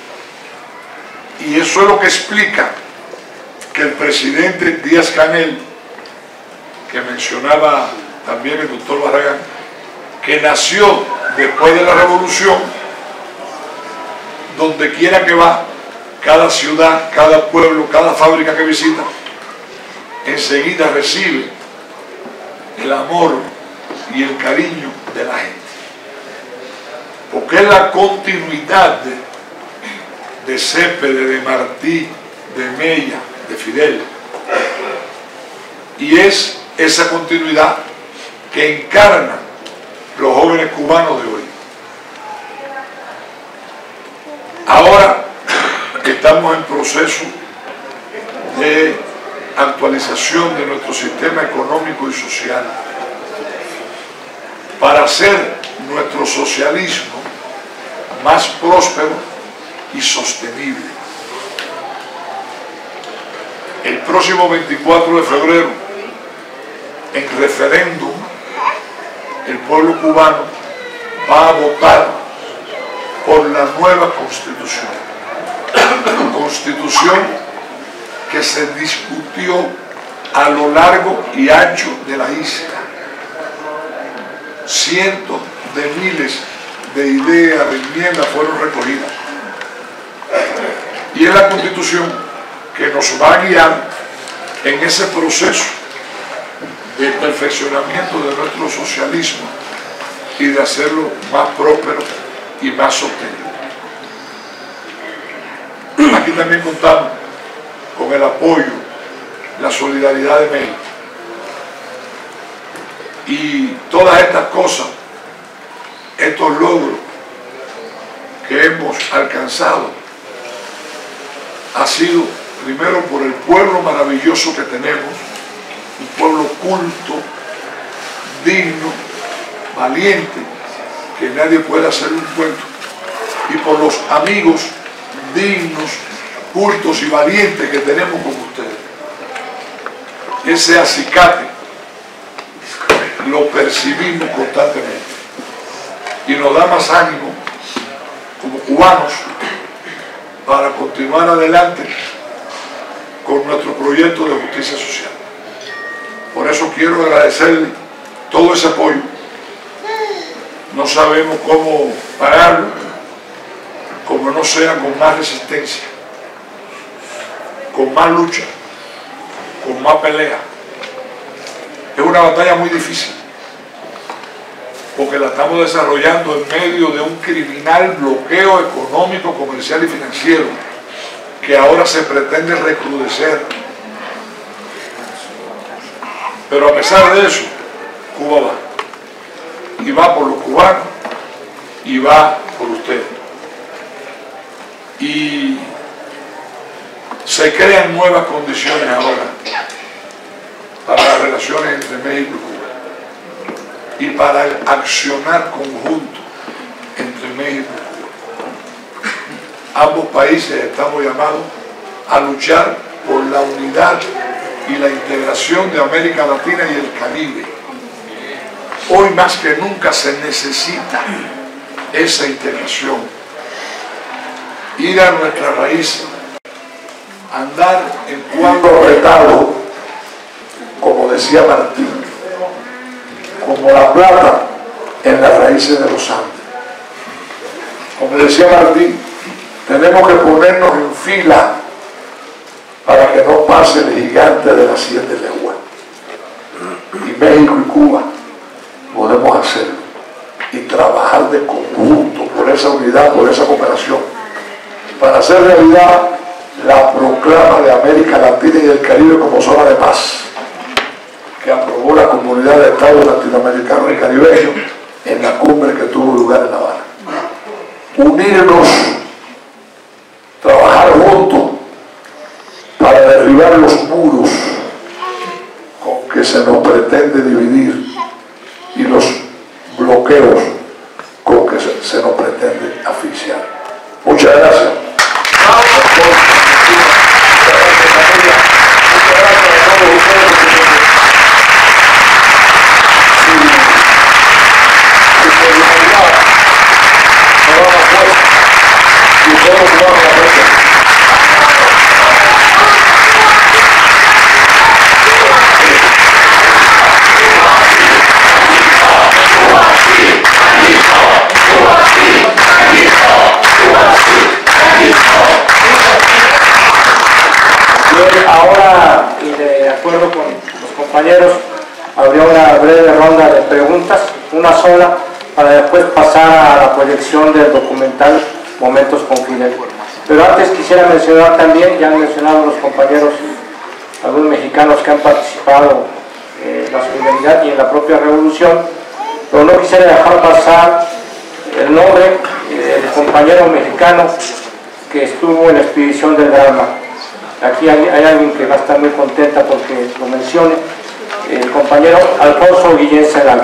Y eso es lo que explica que el presidente Díaz-Canel, que mencionaba también el doctor Barragán, que nació después de la revolución, donde quiera que va, cada ciudad, cada pueblo, cada fábrica que visita, enseguida recibe el amor y el cariño de la gente. Porque es la continuidad de, de Céspedes, de Martí, de Mella, de Fidel. Y es esa continuidad que encarna los jóvenes cubanos de hoy. Ahora estamos en proceso de actualización de nuestro sistema económico y social para hacer nuestro socialismo más próspero y sostenible. El próximo veinticuatro de febrero, en referéndum, el pueblo cubano va a votar por la nueva constitución. Constitución que se discutió a lo largo y ancho de la isla. Cientos de miles de ideas, de enmiendas fueron recogidas. Y es la Constitución que nos va a guiar en ese proceso de perfeccionamiento de nuestro socialismo y de hacerlo más próspero y más sostenible. Aquí también contamos con el apoyo, la solidaridad de México. Y todas estas cosas, estos logros que hemos alcanzado, ha sido primero por el pueblo maravilloso que tenemos, un pueblo culto, digno, valiente, que nadie puede hacer un cuento, y por los amigos dignos, cultos y valientes que tenemos con ustedes. Ese acicate lo percibimos constantemente y nos da más ánimo como cubanos para continuar adelante con nuestro proyecto de justicia social. Por eso quiero agradecerle todo ese apoyo. No sabemos cómo pagarlo, como no sea con más resistencia, con más lucha, con más pelea. Es una batalla muy difícil, porque la estamos desarrollando en medio de un criminal bloqueo económico, comercial y financiero que ahora se pretende recrudecer. Pero a pesar de eso, Cuba va. Y va por los cubanos y va por ustedes. Y se crean nuevas condiciones ahora para las relaciones entre México y Cuba y para el accionar conjunto entre México y Cuba. Ambos países estamos llamados a luchar por la unidad y la integración de América Latina y el Caribe. Hoy más que nunca se necesita esa integración, ir a nuestras raíces, andar en cuadro retado, como decía Martín, como la plata en las raíces de los Andes. Como decía Martín, tenemos que ponernos en fila para que no pase el gigante de las siete leguas. Y México y Cuba podemos hacerlo y trabajar de conjunto por esa unidad, por esa cooperación, para hacer realidad la proclama de América Latina y el Caribe como zona de paz que aprobó la Comunidad de Estados Latinoamericanos y Caribeños en la cumbre que tuvo lugar en La Habana. Unirnos, trabajar juntos para derribar los muros con que se nos pretende dividir y los bloqueos con que se, se nos pretende asfixiar. Muchas gracias. Ahora, y de acuerdo con los compañeros, habría una breve ronda de preguntas, una sola, para después pasar a la proyección del documental Momentos con Fidel. Pero antes quisiera mencionar también, ya han mencionado los compañeros, algunos mexicanos que han participado en la solidaridad y en la propia revolución, pero no quisiera dejar pasar el nombre del compañero mexicano que estuvo en la expedición del Granma. Aquí hay, hay alguien que va a estar muy contenta porque lo mencione, el compañero Alfonso Guillén Celaya.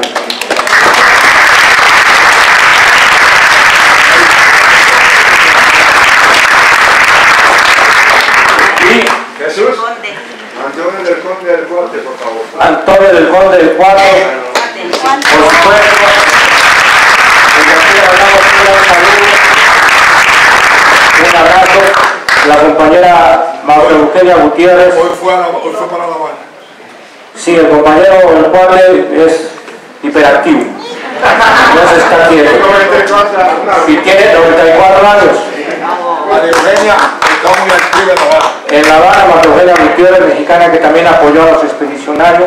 Y Jesús. Conde. Antonio del Conde del Cuarte, por favor. Antonio del Conde del Cuarto, Del Cuarte. por supuesto, desde aquí le mandamos un gran saludo, un abrazo. La compañera María Eugenia Gutiérrez. Hoy fue, a la, hoy fue para La Habana. Sí, el compañero el cual es hiperactivo, no se está quieto y tiene noventa y cuatro años. María Eugenia está muy activa en La Habana. En La Habana, María Eugenia Gutiérrez, mexicana, que también apoyó a los expedicionarios.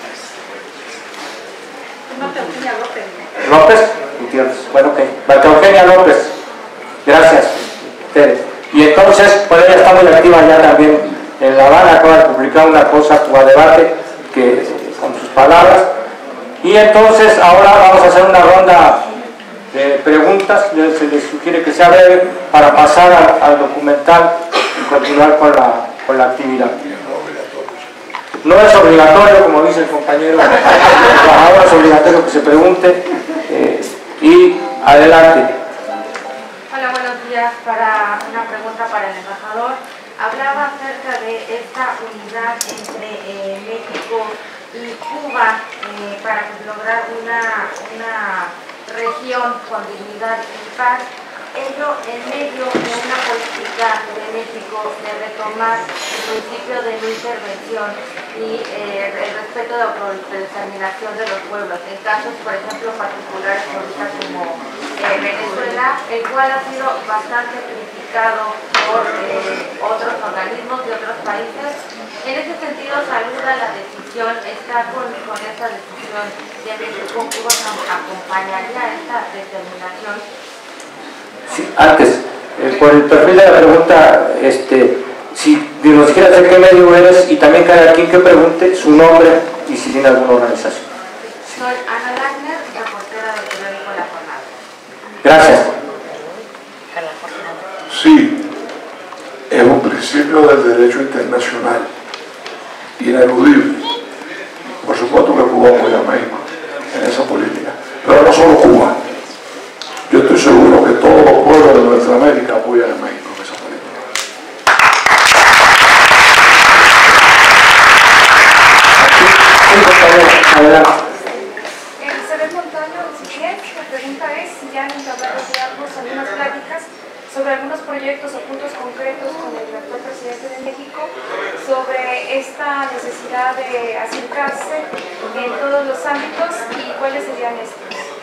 López Gutiérrez, bueno, ok. María Eugenia López, gracias, Tere. Y entonces, pues ella está muy activa ya también en La Habana, acaba de publicar una cosa a debate que, con sus palabras. Y entonces ahora vamos a hacer una ronda de preguntas, se les sugiere que sea breve para pasar al, al documental y continuar con la, con la actividad. No es obligatorio, como dice el compañero, ahora es obligatorio que se pregunte eh, y adelante. Hola, buenos días. Para una pregunta para el embajador. Hablaba acerca de esta unidad entre eh, México y Cuba eh, para pues, lograr una, una región con dignidad y paz. ello en medio de una política de México de retomar el principio de no intervención y eh, el respeto de la autodeterminación de los pueblos, en casos, por ejemplo, particulares ahorita como eh, Venezuela, el cual ha sido bastante criticado por eh, otros organismos de otros países. En ese sentido, saluda la decisión, está con, con esta decisión de México, Cuba acompañaría esta determinación. Sí, antes, eh, por el perfil de la pregunta, este, si nos quieres de qué medio eres y también cada quien que pregunte su nombre y si tiene alguna organización. Sí. Soy Ana Lagner, reportera del periódico La Jornada. Gracias. Sí, es un principio del derecho internacional ineludible. Por supuesto que Cuba apoya a México en esa política, pero no solo Cuba. Yo estoy seguro que todos los pueblos de nuestra América apoyan a México en esa política. Sí, compañero, adelante. Elizabeth Montaño, de Ciglet, la pregunta es si ya han entablado diálogos, algunas pláticas sobre algunos proyectos o puntos concretos con el actual presidente de México sobre esta necesidad de acercarse en todos los ámbitos y cuáles serían estos.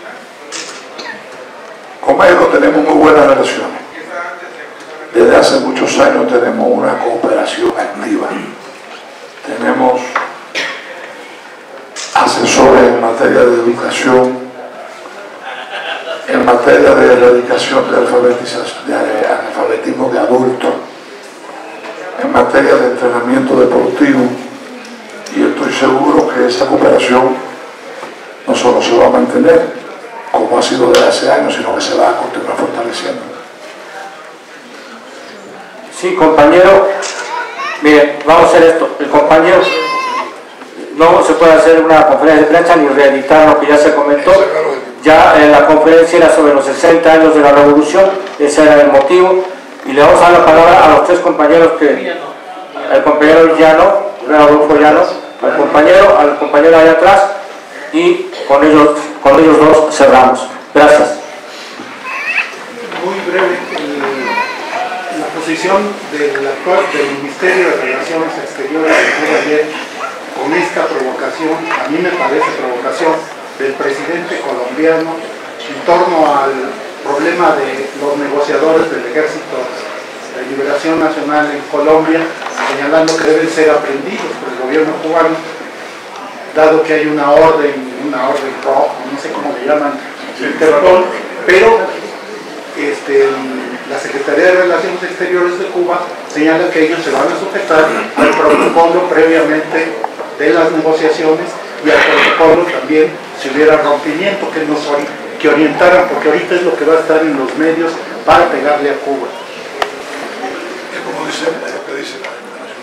Con México tenemos muy buenas relaciones. Desde hace muchos años tenemos una cooperación activa. Tenemos asesores en materia de educación, en materia de erradicación de, alfabetización, de alfabetismo de adultos, en materia de entrenamiento deportivo, y estoy seguro que esa cooperación no solo se va a mantener como ha sido desde hace años, sino que se va a continuar fortaleciendo. Sí, compañero, mire, vamos a hacer esto. El compañero, no se puede hacer una conferencia de prensa ni reeditar lo que ya se comentó. Ya en la conferencia era sobre los sesenta años de la revolución, ese era el motivo, y le vamos a dar la palabra a los tres compañeros que, al compañero Llano, Adolfo Llano, al compañero, al compañero allá atrás, y con ellos, con ellos dos cerramos. Gracias. Muy breve, el, la posición del actual del Ministerio de Relaciones Exteriores de ayer con esta provocación, a mí me parece provocación, del presidente colombiano en torno al problema de los negociadores del Ejército de Liberación Nacional en Colombia, señalando que deben ser aprendidos por el gobierno cubano, dado que hay una orden, una orden roja, no sé cómo le llaman, Interpol, pero este, la Secretaría de Relaciones Exteriores de Cuba señala que ellos se van a sujetar al protocolo previamente de las negociaciones y al protocolo también si hubiera rompimiento, que nos ori que orientaran, porque ahorita es lo que va a estar en los medios para pegarle a Cuba. Es como dice, es lo que dice la Declaración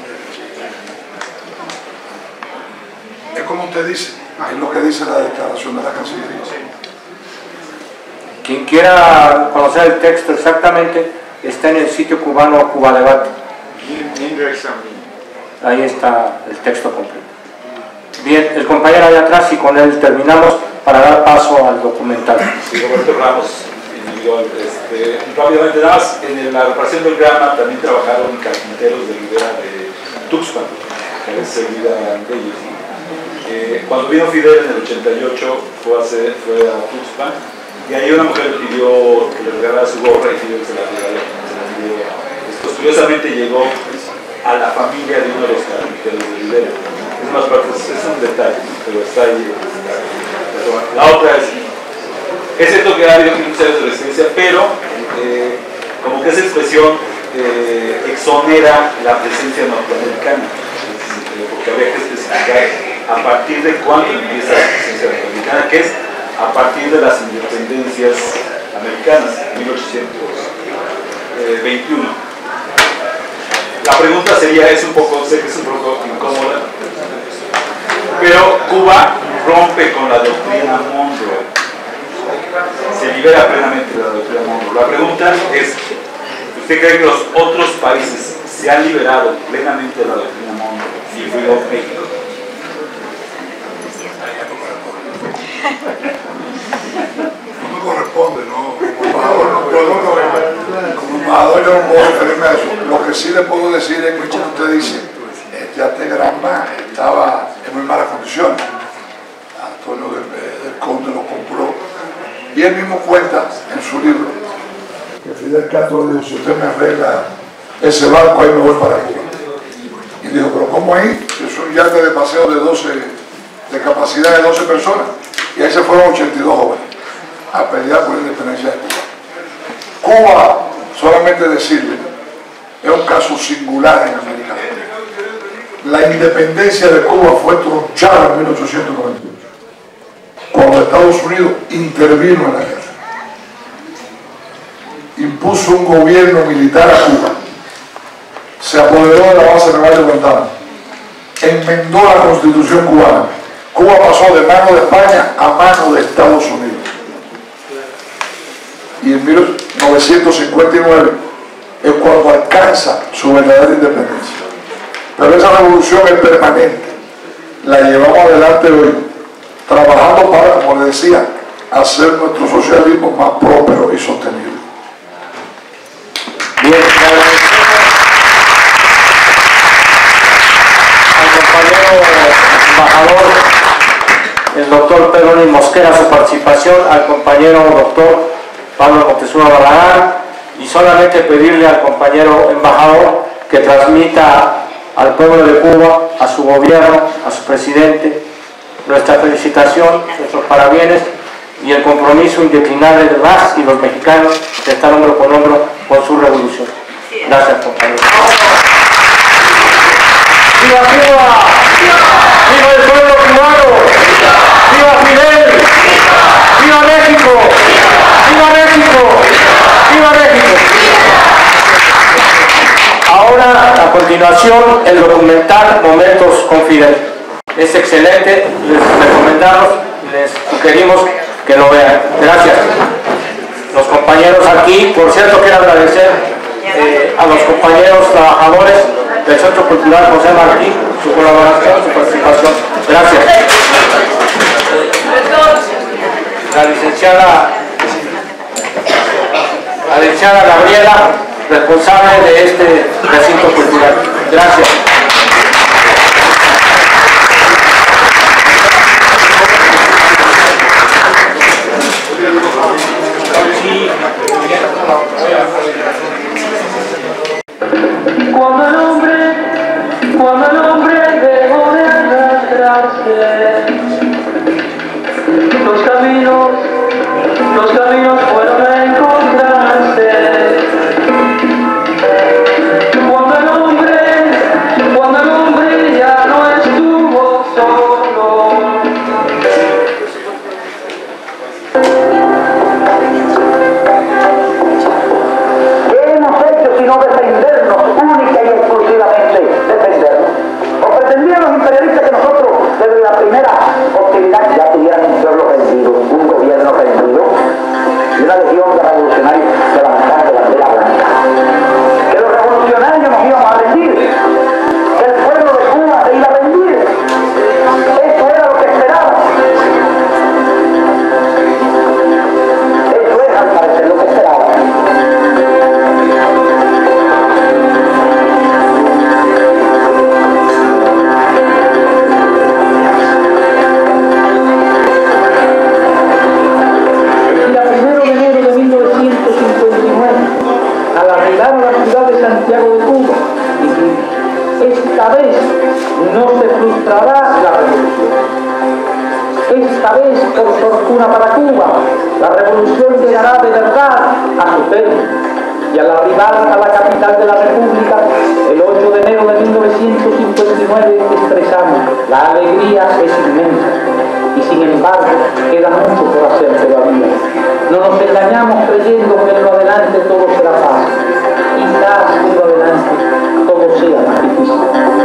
de Es como usted dice, es lo que dice la Declaración de la Cancillería. Quien quiera conocer el texto exactamente, está en el sitio cubano Cuba Debate. Ahí está el texto completo. Bien, el compañero allá atrás y con él terminamos para dar paso al documental. Sí, Roberto Ramos, individual. Este, rápidamente, nada más, en la reparación del Grama también trabajaron carpinteros de Rivera de Tuxpan, que es seguida de ellos. Eh, cuando vino Fidel en el ochenta y ocho fue a, hacer, fue a Tuxpan y ahí una mujer le pidió que le regalara su gorra y Fidel se la regaló. Se la pidió. Esto curiosamente llegó a la familia de uno de los carpinteros de Rivera. Es más parte, es un detalle, pero está ahí. La otra es, es cierto que ha habido quinientos años de resistencia, pero eh, como que esa expresión eh, exonera la presencia norteamericana, porque habría que especificar a partir de cuándo empieza la presencia norteamericana, que es a partir de las independencias americanas, mil ochocientos veintiuno. La pregunta sería, es un poco, sé que es un poco incómoda, pero Cuba rompe con la doctrina Monroe, se libera plenamente de la doctrina Monroe. La pregunta es, ¿usted cree que los otros países se han liberado plenamente de la doctrina Monroe, incluido México? No me corresponde. corresponde, ¿no? Como embajador no puedo, como embajador yo no puedo referirme a eso. Lo que sí le puedo decir es que, como usted dice, el yate Granma estaba en muy malas condiciones. Antonio del, del Conde lo compró y él mismo cuenta en su libro que Fidel Castro dijo: si usted me arregla ese barco, ahí me voy para Cuba. Y dijo: pero ¿cómo ahí? Es un yate de paseo de doce, de capacidad de doce personas. Y ahí se fueron ochenta y dos jóvenes a pelear por la independencia de Cuba. Cuba, solamente decirle, es un caso singular en América Latina. La independencia de Cuba fue tronchada en mil ochocientos noventa y ocho, cuando Estados Unidos intervino en la guerra. Impuso un gobierno militar a Cuba, se apoderó de la base naval de Guantánamo, enmendó la Constitución cubana. Cuba pasó de mano de España a mano de Estados Unidos. Y en mil novecientos cincuenta y nueve es cuando alcanza su verdadera independencia. Pero esa revolución es permanente. La llevamos adelante hoy, trabajando para, como le decía, hacer nuestro socialismo más próspero y sostenible. Bien, al compañero embajador, el doctor Pedro Mosquera, su participación, al compañero doctor Pablo Montezuma Barragán, y solamente pedirle al compañero embajador que transmita al pueblo de Cuba, a su gobierno, a su presidente, nuestra felicitación, nuestros parabienes y el compromiso indeclinable de las y los mexicanos de estar hombro con hombro con su revolución. Gracias, compañero. ¡Viva Cuba! ¡Viva el pueblo cubano! ¡Viva Fidel! ¡Viva México! ¡Viva México! ¡Viva México! Ahora, a continuación, el documental Momentos con Fidel. Es excelente, les recomendamos, les sugerimos que lo vean. Gracias. Los compañeros aquí, por cierto, quiero agradecer eh, a los compañeros trabajadores del Centro Cultural José Martí, su colaboración, su participación. Gracias. La licenciada, la licenciada Gabriela, responsable de este recinto cultural. Gracias. Cuando el hombre, cuando el hombre dejó de arrastrarse, los caminos, los caminos fueron a encontrarse. Cuando el hombre, cuando el hombre ya no estuvo solo. ¿Qué hemos hecho sino defendernos única y exclusivamente? Defendernos. ¿O pretendían los imperialistas que nosotros desde la primera hostilidad ya tuviéramos un pueblo rendido, un gobierno rendido y una legión de revolucionarios levantando la bandera blanca? Que los revolucionarios nos íbamos a rendir, que el pueblo de Cuba se iba a rendir. Eso era lo que esperaban. Eso era al parecer lo que esperaban. Al arribar a la ciudad de Santiago de Cuba, esta vez no se frustrará la revolución. Esta vez, por fortuna para Cuba, la revolución llegará de verdad a su término. Y al arribar a la capital de la República, el ocho de enero de mil novecientos cincuenta y nueve, expresamos: la alegría es inmensa. Y sin embargo, queda mucho por hacer todavía. No nos engañamos creyendo que en lo adelante todo será fácil. Quizás en lo adelante todo sea más difícil.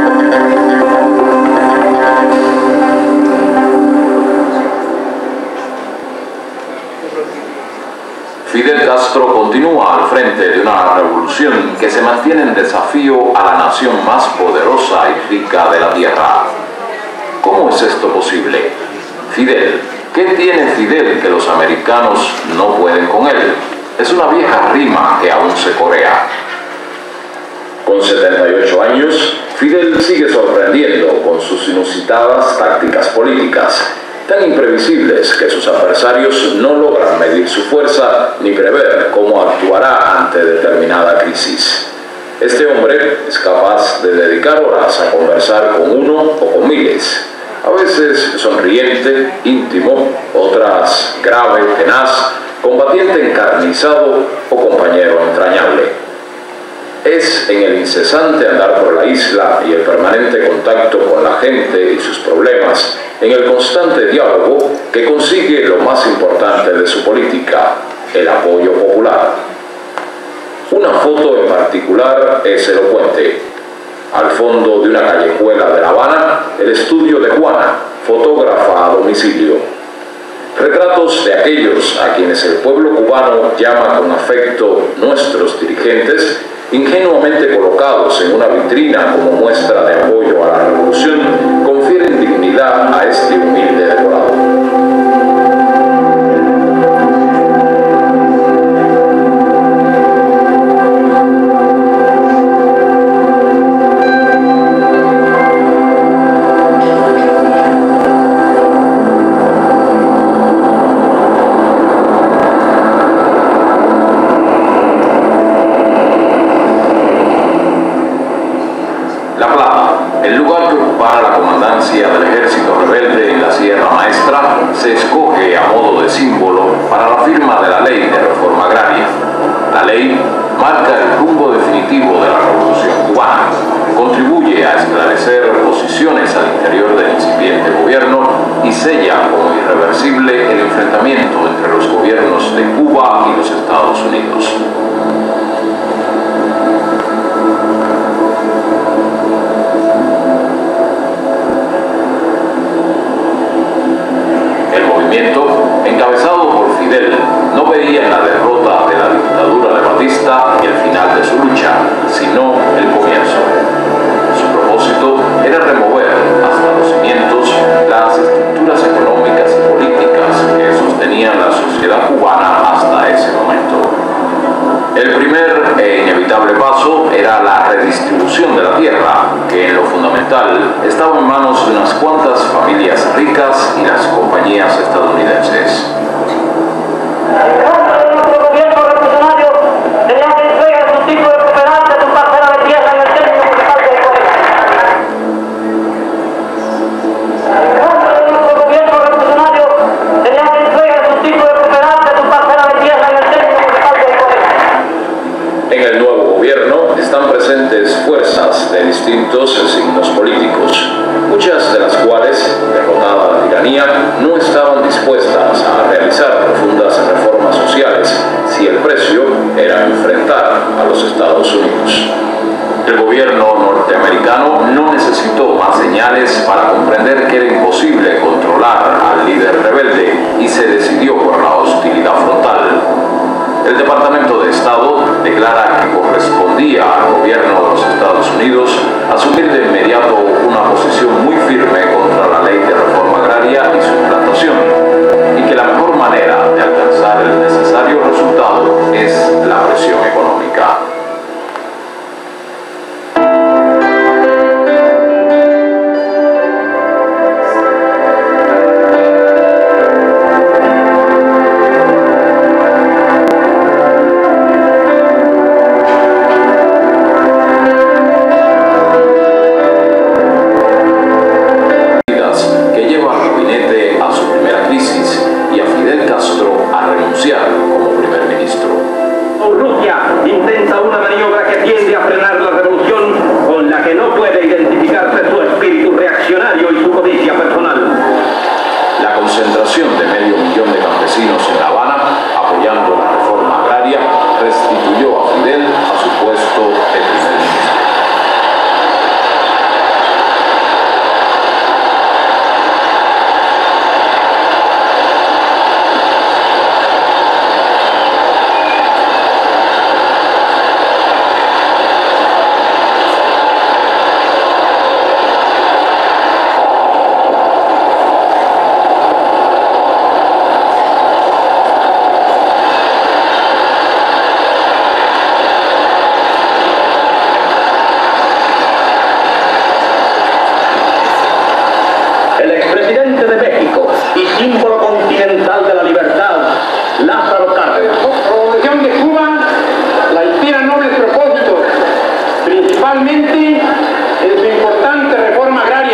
Fidel Castro continúa al frente de una revolución que se mantiene en desafío a la nación más poderosa y rica de la tierra. ¿Cómo es esto posible? Fidel, ¿Qué tiene Fidel que los americanos no pueden con él? Es una vieja rima que aún se corea. Con setenta y ocho años, Fidel sigue sorprendiendo con sus inusitadas tácticas políticas, tan imprevisibles que sus adversarios no logran medir su fuerza ni prever cómo actuará ante determinada crisis. Este hombre es capaz de dedicar horas a conversar con uno o con miles, a veces sonriente, íntimo, otras grave, tenaz, combatiente encarnizado o compañero entrañable. Es en el incesante andar por la isla y el permanente contacto con la gente y sus problemas, en el constante diálogo, que consigue lo más importante de su política, el apoyo popular. Una foto en particular es elocuente. Al fondo de una callejuela de La Habana, el estudio de Juana, fotógrafa a domicilio. Retratos de aquellos a quienes el pueblo cubano llama con afecto nuestros dirigentes, ingenuamente colocados en una vitrina como muestra de apoyo a la revolución, confieren dignidad a este humilde decorado. Del ejército rebelde en la Sierra Maestra se escoge a modo de símbolo para la firma de la ley de reforma agraria. La ley marca el rumbo definitivo de la revolución cubana, contribuye a esclarecer posiciones al interior del incipiente gobierno y sella como irreversible el enfrentamiento entre los gobiernos de Cuba y los Estados Unidos. Encabezado por Fidel, no veía en la derrota de la dictadura de Batista el final de su lucha, sino el comienzo. Su propósito era remover hasta los cimientos las estructuras económicas y políticas que sostenían la sociedad cubana hasta ese momento. El primer e inevitable paso era la redistribución de la tierra, que en lo fundamental estaba en manos de unas cuantas familias ricas y las compañías estadounidenses. En el nuevo gobierno están presentes fuerzas de distintos signos políticos, muchas de las cuales, derrotada la tiranía, no estaban dispuestas a realizar profundas reformas sociales si el precio era enfrentar a los Estados Unidos. El gobierno norteamericano no necesitó más señales para comprender que era imposible controlar al líder rebelde y se decidió por la hostilidad frontal. El Departamento de Estado declara que correspondía al gobierno de los Estados Unidos asumir de inmediato una posición muy firme contra la ley de reforma agraria y su implantación, y que la mejor manera de alcanzar el necesario resultado es la presión económica. símbolo continental de la libertad, Lázaro Cárdenas. La revolución de Cuba la inspira nobles propósitos, principalmente en su importante reforma agraria.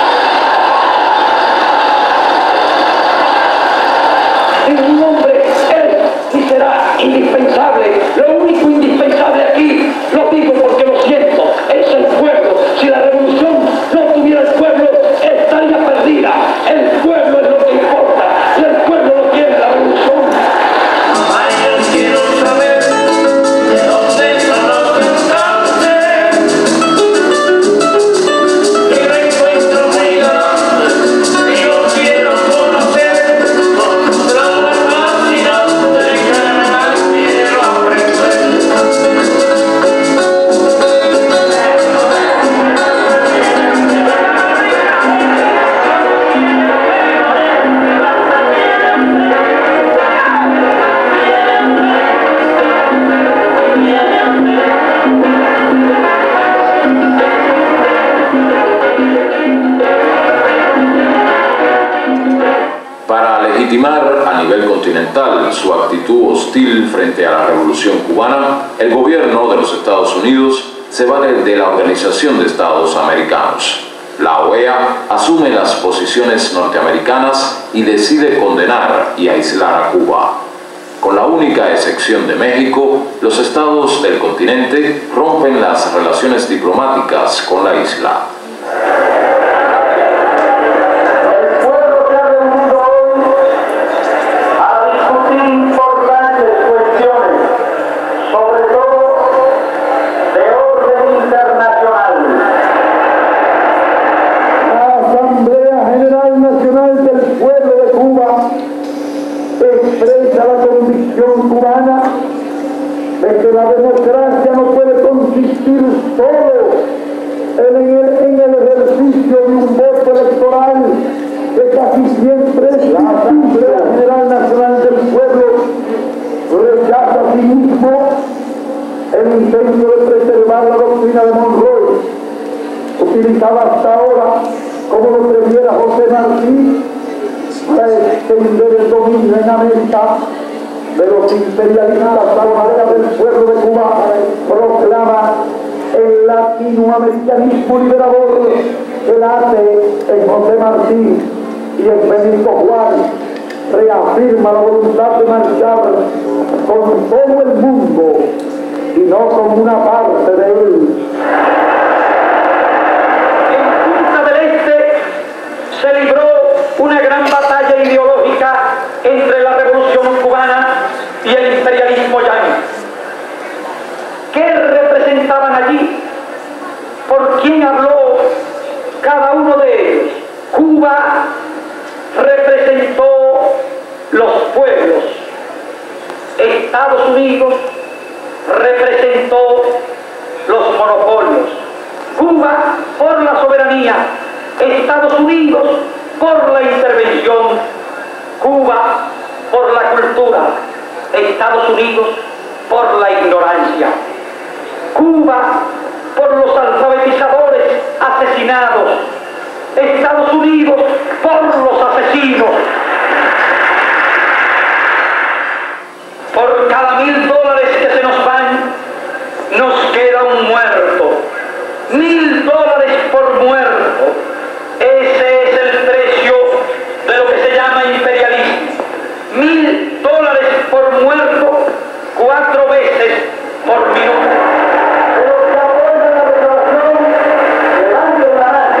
Ningún hombre es y será indispensable. Lo único indispensable aquí, lo digo porque lo siento, es el pueblo. Si la revolución no tuviera el pueblo, estaría perdida. El pueblo es lo que importa y el pueblo lo tiene la revolución. Quiero saber de dónde están los cantantes. Mi reencuentro muy grande y yo quiero conocer con trama fascinante que me quiero aprender. Para legitimar a nivel continental su actitud hostil frente a la revolución cubana, el gobierno de los Estados Unidos se vale de la Organización de Estados Americanos. La O E A asume las posiciones norteamericanas y decide condenar y aislar a Cuba. Con la única excepción de México, los estados del continente rompen las relaciones diplomáticas con la isla. Expresa la convicción cubana de que la democracia no puede consistir solo en el, en el ejercicio de un voto electoral, que casi siempre es la Asamblea General Nacional del Pueblo rechaza a sí mismo el intento de preservar la doctrina de Monroe, utilizada hasta ahora como lo previera José Martí, para extender el dominio en América de los imperialistas a la manera del pueblo de Cuba, proclama el latinoamericanismo liberador que nace en José Martí y en Benito Juárez, reafirma la voluntad de marchar con todo el mundo y no con una parte de él. En Punta del Este se libró una gran batalla ideológica entre la revolución cubana y el imperialismo yanqui. ¿Qué representaban allí? ¿Por quién habló cada uno de ellos? Cuba representó los pueblos. Estados Unidos representó los monopolios. Cuba por la soberanía, Estados Unidos por la intervención, Cuba por la cultura, Estados Unidos por la ignorancia, Cuba por los alfabetizadores asesinados, Estados Unidos por los asesinos. Por cada mil dólares que se nos van, nos queda un muerto. Mil dólares por muerto. Ese es el precio de lo que se llama imperialismo. Mil dólares por muerto, cuatro veces por minuto. Pero se apoya la declaración delante de la radio.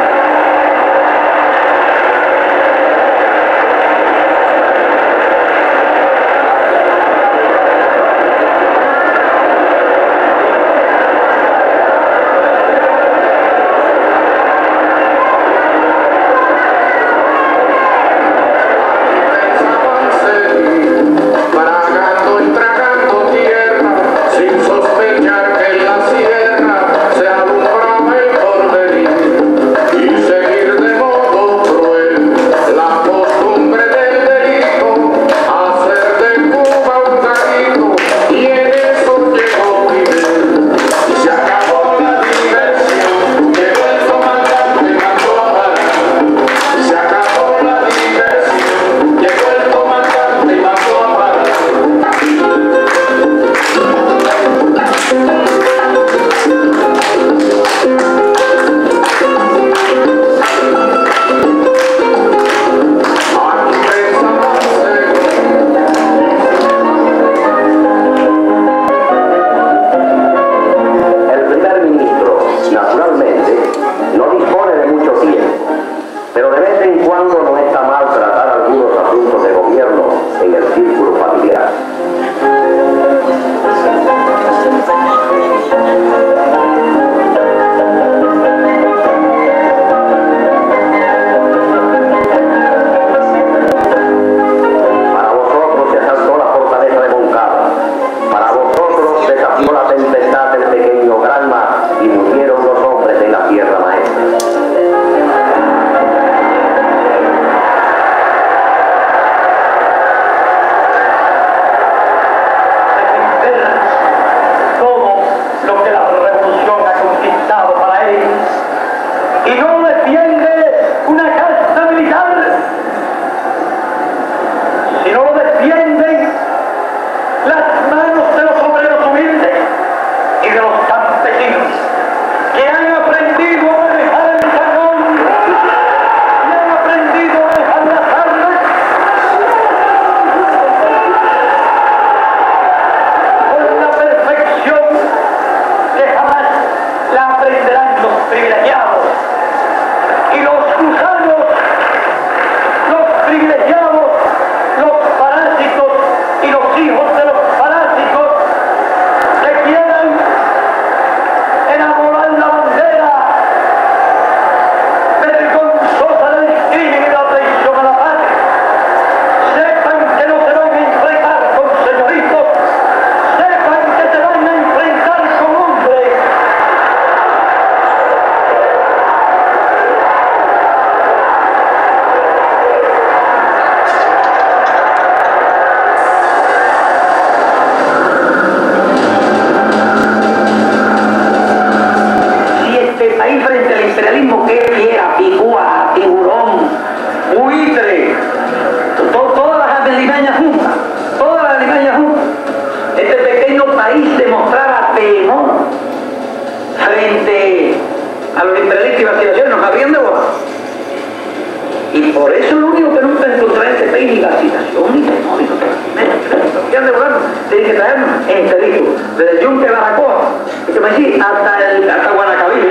los imperialistas y vacilaciones nos habrían devorado. Y por eso lo único que nunca encontrar este país ni vacilación ni demónico, nos habrían devorado. Tienen que traernos enterito, desde el Yunque Baracoa, que me decís, hasta, el, hasta Guanacaví.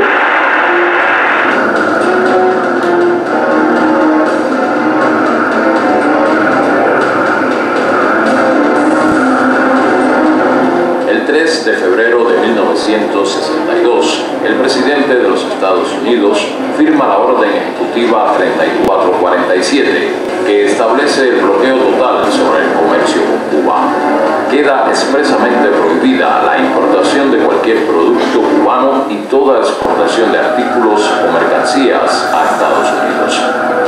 El tres de febrero de mil novecientos sesenta y dos, el presidente de los Estados Unidos firma la Orden Ejecutiva treinta y cuatro cuarenta y siete, que establece el bloqueo total sobre el comercio con Cuba. Queda expresamente prohibida la importación de cualquier producto cubano y toda exportación de artículos o mercancías a Estados Unidos.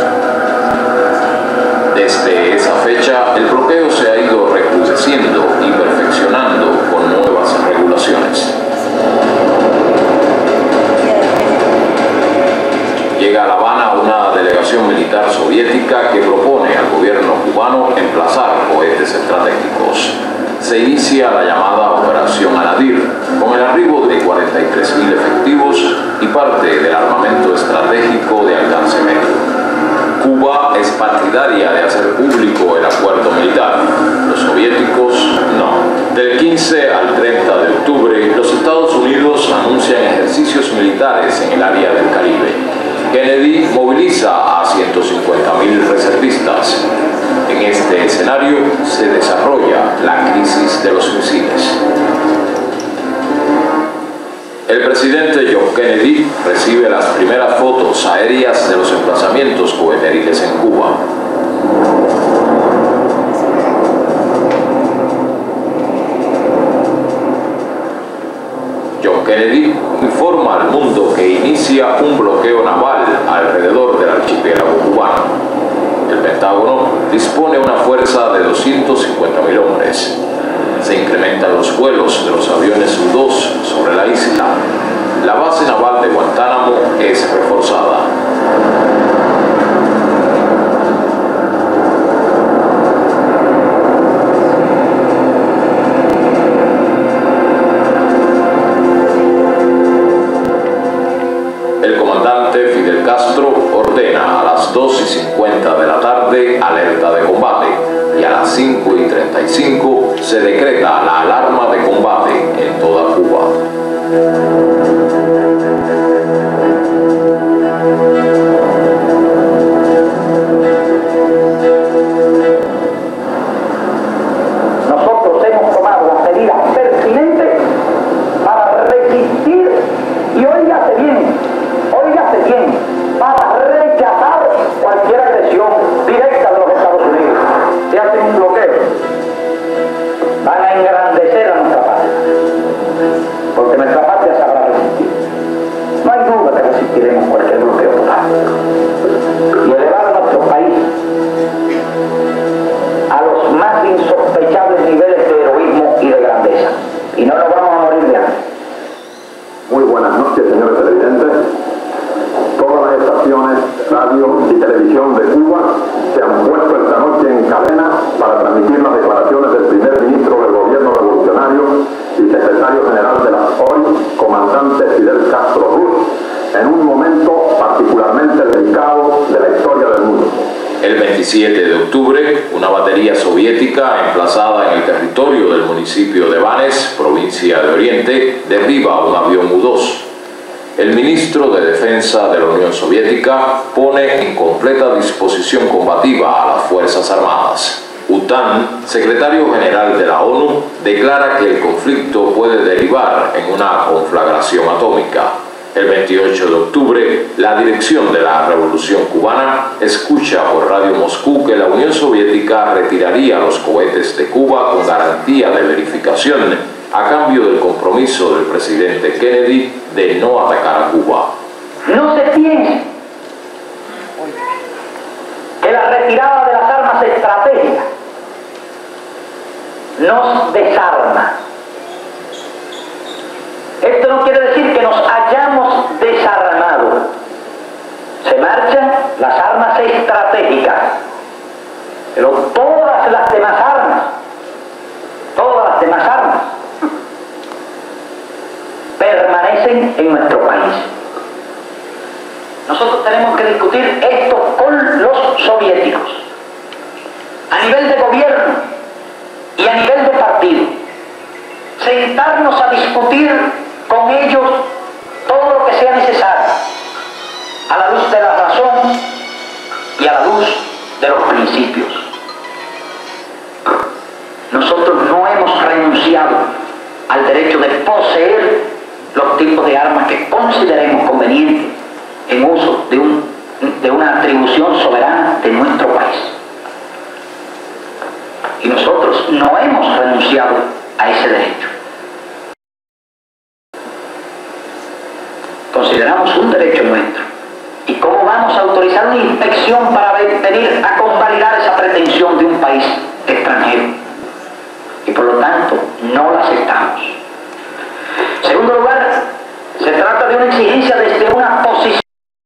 Desde esa fecha, el bloqueo se ha ido recrudeciendo y perfeccionando con nuevas regulaciones. Llega a La Habana una delegación militar soviética que propone al gobierno cubano emplazar cohetes estratégicos. Se inicia la llamada Operación Anadir, con el arribo de cuarenta y tres mil efectivos y parte del armamento estratégico de alcance medio. Cuba es partidaria de hacer público el acuerdo militar, los soviéticos no. Del quince al treinta de octubre, los Estados Unidos anuncian ejercicios militares en el área del Caribe. Kennedy moviliza a ciento cincuenta mil reservistas. En este escenario se desarrolla la crisis de los misiles. El presidente John Kennedy recibe las primeras fotos aéreas de los emplazamientos coheteriles en Cuba. John Kennedy informa al mundo que inicia un bloqueo naval alrededor del archipiélago cubano. El Pentágono dispone una fuerza de doscientos cincuenta mil hombres. Se incrementan los vuelos de los aviones U dos sobre la isla. La base naval de Guantánamo es reforzada. El comandante Fidel Castro ordena a las dos y cincuenta de la tarde alerta de combate y a las cinco y treinta y cinco se decreta la alarma de combate en toda Cuba. Nosotros hemos tomado las medidas pertinentes para resistir y óigase bien, óigase bien, para rechazar cualquier agresión directa de los Estados Unidos. Si hacen un bloqueo, van a engrandecer a nuestra patria, porque nuestra patria sabrá resistir. No hay duda que resistiremos cualquier bloqueo total y elevar a nuestro país a los más insospechables niveles de heroísmo y de grandeza. Y no nos vamos a morir de hambre. Muy buenas noches, señores televidentes. Todas las estaciones, radio y televisión de Cuba se han puesto esta noche en cadena para transmitir las declaraciones del primer ministro del gobierno revolucionario y secretario general de la hoy, comandante Fidel Castro Ruz, en un momento particularmente delicado de la historia del mundo. El veintisiete de octubre, una batería soviética emplazada en el territorio del municipio de Vanes, provincia de Oriente, derriba un avión U dos. El ministro de Defensa de la Unión Soviética pone en completa disposición combativa a las Fuerzas Armadas. U TAN, secretario general de la ONU, declara que el conflicto puede derivar en una conflagración atómica. El veintiocho de octubre, la dirección de la Revolución Cubana escucha por Radio Moscú que la Unión Soviética retiraría los cohetes de Cuba con garantía de verificación a cambio del compromiso del presidente Kennedy de no atacar a Cuba. No se piense que la retirada de las armas estratégicas nos desarma. Esto no quiere decir que nos hayamos desarmado. Se marchan las armas estratégicas, pero todas las demás armas, todas las demás armas, permanecen en nuestro país. nosotros tenemos que discutir esto con los soviéticos, a nivel de gobierno y a nivel de partido. Sentarnos a discutir con ellos todo lo que sea necesario, a la luz de la razón y a la luz de los principios. Nosotros no hemos renunciado al derecho de poseer los tipos de armas que consideremos convenientes en uso de, un, de una atribución soberana de nuestro país. Y nosotros no hemos renunciado a ese derecho. Consideramos un derecho nuestro. ¿Y cómo vamos a autorizar una inspección para venir a convalidar esa pretensión de un país extranjero? Y por lo tanto, no la aceptamos. En segundo lugar, se trata de una exigencia desde una posición,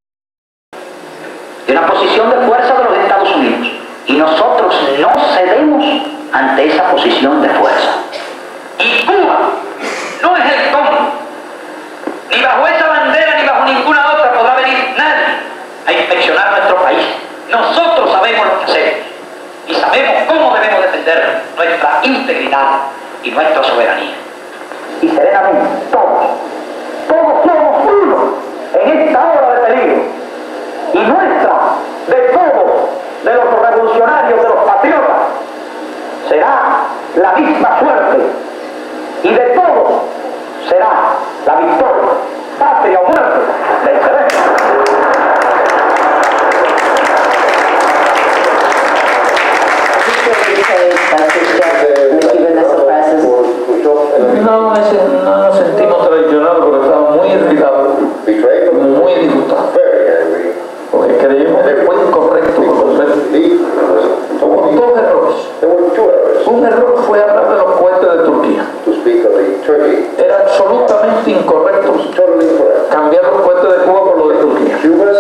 de una posición de fuerza de los Estados Unidos. Y nosotros no cedemos ante esa posición de fuerza. Y Cuba no es el Congo. Ni bajo esa bandera ni bajo ninguna otra podrá venir nadie a inspeccionar nuestro país. Nosotros sabemos lo que hacemos y sabemos cómo debemos defender nuestra integridad y nuestra soberanía. Y serenamente, todos, todos somos uno en esta hora de peligro. Y nuestra, de todos, de los revolucionarios, de los patriotas, será la misma suerte. Y de todos será la victoria, patria o muerte, venceremos. No, ese, no nos sentimos traicionados porque estábamos muy irritados, muy disgustados, porque creímos que fue incorrecto Hubo dos errores. Un error fue hablar de los cohetes de Turquía. Era absolutamente incorrecto cambiar los cohetes de Cuba por los de Turquía.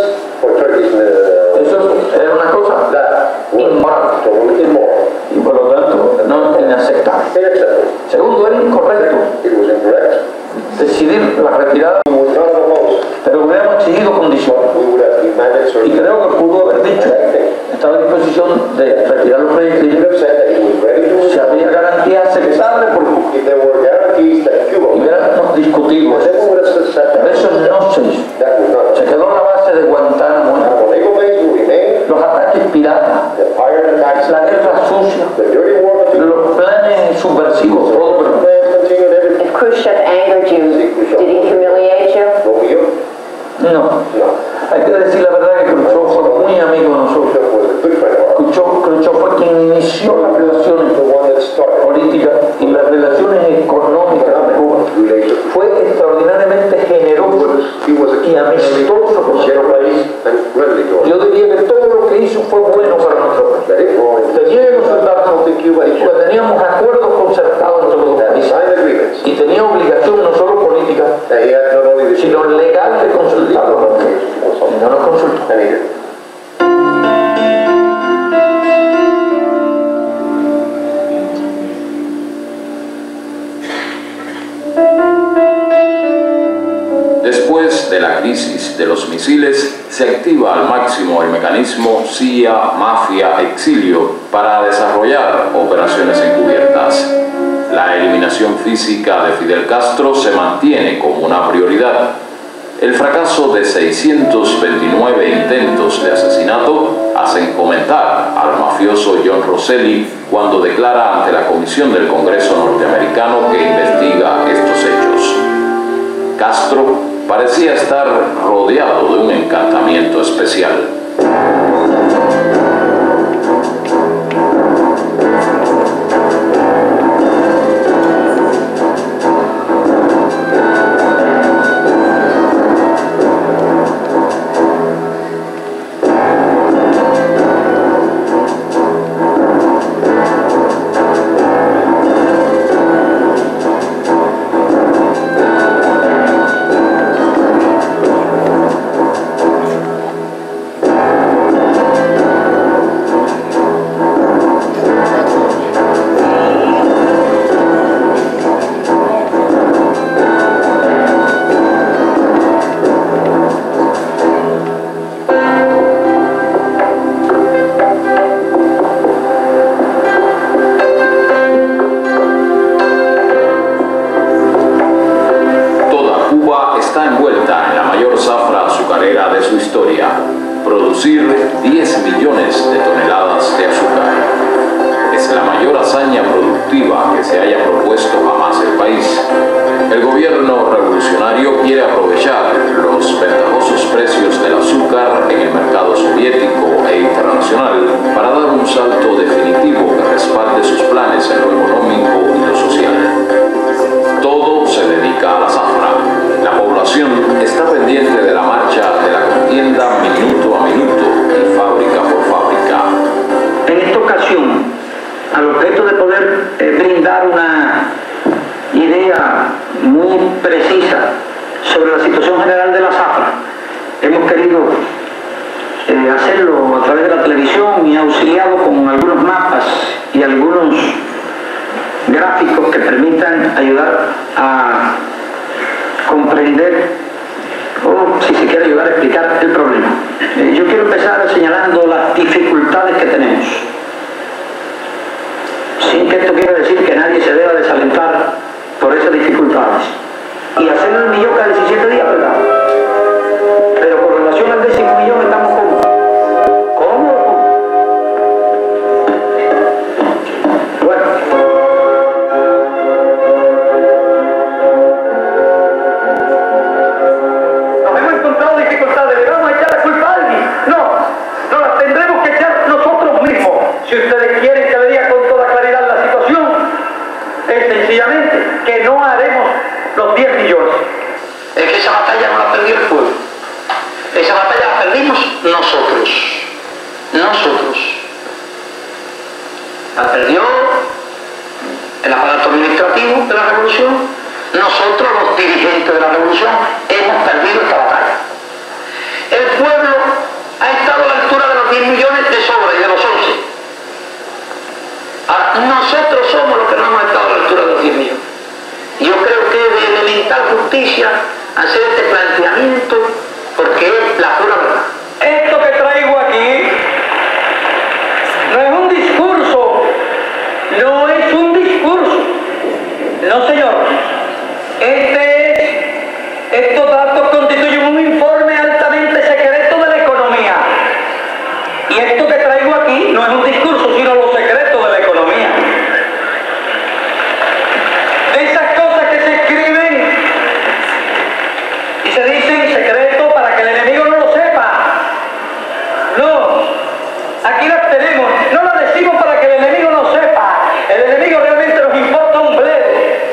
Eso era una cosa inmoral y por lo tanto no inaceptable. Segundo, era incorrecto decidir la retirada, pero hubiéramos exigido condiciones y creo que pudo haber dicho estaba en disposición de retirar los proyectiles si había garantías aceptables y hubiéramos discutido eso. Pero eso no se hizo. Se quedó en la base de Guantánamo, los ataques piratas, la guerra sucia, los planes subversivos, todo. If Khrushchev angered you, did he humiliate you? No. Hay que decir la verdad que Khrushchev fue muy amigo de nosotros. Khrushchev, Khrushchev fue quien inició las relaciones políticas y las relaciones económicas con Cuba. Fue extraordinariamente generoso y amistoso con nuestro país. Yo diría que todo lo que hizo fue bueno para nosotros. Tenía resultados, pues teníamos acuerdos concertados entre los dos países y tenía obligación no solo política, sino legal de consultarlos. Y no nos consultó. Después de la crisis de los misiles, se activa al máximo el mecanismo C I A, mafia, exilio para desarrollar operaciones encubiertas. La eliminación física de Fidel Castro se mantiene como una prioridad. El fracaso de seiscientos veintinueve intentos de asesinato hacen comentar al mafioso John Rosselli cuando declara ante la Comisión del Congreso norteamericano que investiga estos hechos. Castro parecía estar rodeado de un encantamiento especial. historia, producir diez millones de toneladas de azúcar. Es la mayor hazaña productiva que se haya propuesto jamás el país. El gobierno revolucionario quiere aprovechar los ventajosos precios del azúcar en el mercado soviético e internacional para dar un salto definitivo que respalde sus planes en lo económico y lo social. Todo se dedica a la zafra. La población está pendiente de la marcha de la contienda minuto a minuto y fábrica por fábrica. En esta ocasión, al objeto de poder eh, brindar una idea muy precisa sobre la situación general de la zafra, hemos querido eh, hacerlo a través de la televisión y auxiliado con algunos mapas y algunos gráficos que permitan ayudar a comprender o, si se quiere, ayudar a explicar el problema. Eh, yo quiero empezar señalando las dificultades que tenemos, sin que esto quiera decir que nadie se deba desalentar por esas dificultades. Y hacer el millón cada diecisiete días, ¿verdad? Pero con relación al décimo millón estamos cómodos. ¿Cómodos? Bueno. Nos hemos encontrado dificultades. ¿Le vamos a echar la culpa a alguien? No. No las tendremos que echar nosotros mismos. Si ustedes quieren que le diga con toda claridad la situación, es sencillamente que no haremos los diez millones. Es que esa batalla no la perdió el pueblo. Esa batalla la perdimos nosotros. Nosotros. La perdió el aparato administrativo de la revolución. Nosotros, los dirigentes de la revolución, hemos perdido esta batalla. El pueblo ha estado a la altura de los diez millones de sobra y de los once. Ahora, nosotros somos los que no hemos estado a la altura de los diez millones. Yo creo que es de elemental justicia hacer este planteamiento porque es la pura verdad. Esto que traigo aquí no es un discurso, no es un discurso, no señor. Este es, estos datos constituyen un informe altamente secreto de la economía. Y esto que traigo aquí no es un discurso, sino los secretos de la economía. De esas cosas que se escriben y se dicen secreto para que el enemigo no lo sepa. No, aquí las tenemos, no las decimos para que el enemigo no sepa. El enemigo realmente nos importa un bledo.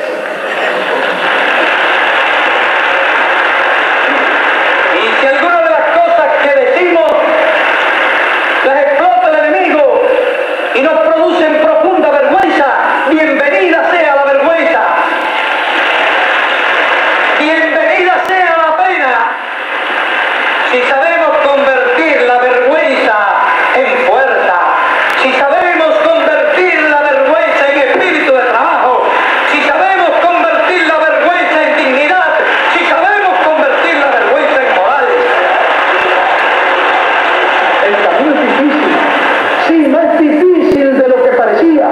Y si alguna de las cosas que decimos las explota el enemigo y nos producen profunda vergüenza, bienvenida sea la vergüenza. Bienvenida sea la pena. Si sabemos convertir la vergüenza en fuerza, si sabemos convertir la vergüenza en espíritu de trabajo, si sabemos convertir la vergüenza en dignidad, si sabemos convertir la vergüenza en moral. El camino es difícil. Sí, más difícil de lo que parecía.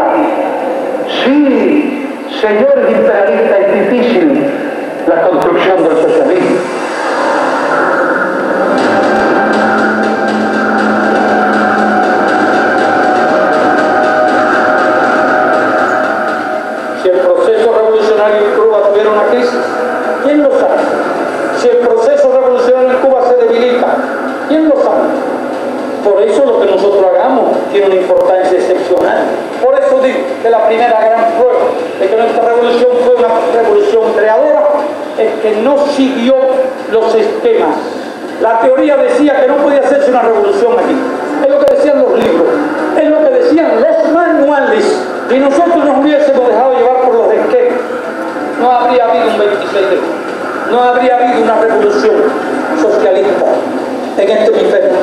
Sí, señores imperialistas, es difícil la construcción del socialismo. Si el proceso revolucionario en Cuba tuviera una crisis, ¿quién lo sabe? Si el proceso revolucionario en Cuba se debilita, ¿quién lo sabe? Por eso lo que nosotros hagamos tiene una importancia excepcional. Por eso digo que la primera gran prueba de que nuestra revolución fue una revolución creadora es que no siguió los esquemas. La teoría decía que no podía hacerse una revolución aquí. Es lo que decían los libros, es lo que decían los manuales. Y nosotros nos hubiésemos dejado llevar por los esquemas, no habría habido un veintiséis de julio, no habría habido una revolución socialista en este hemisferio.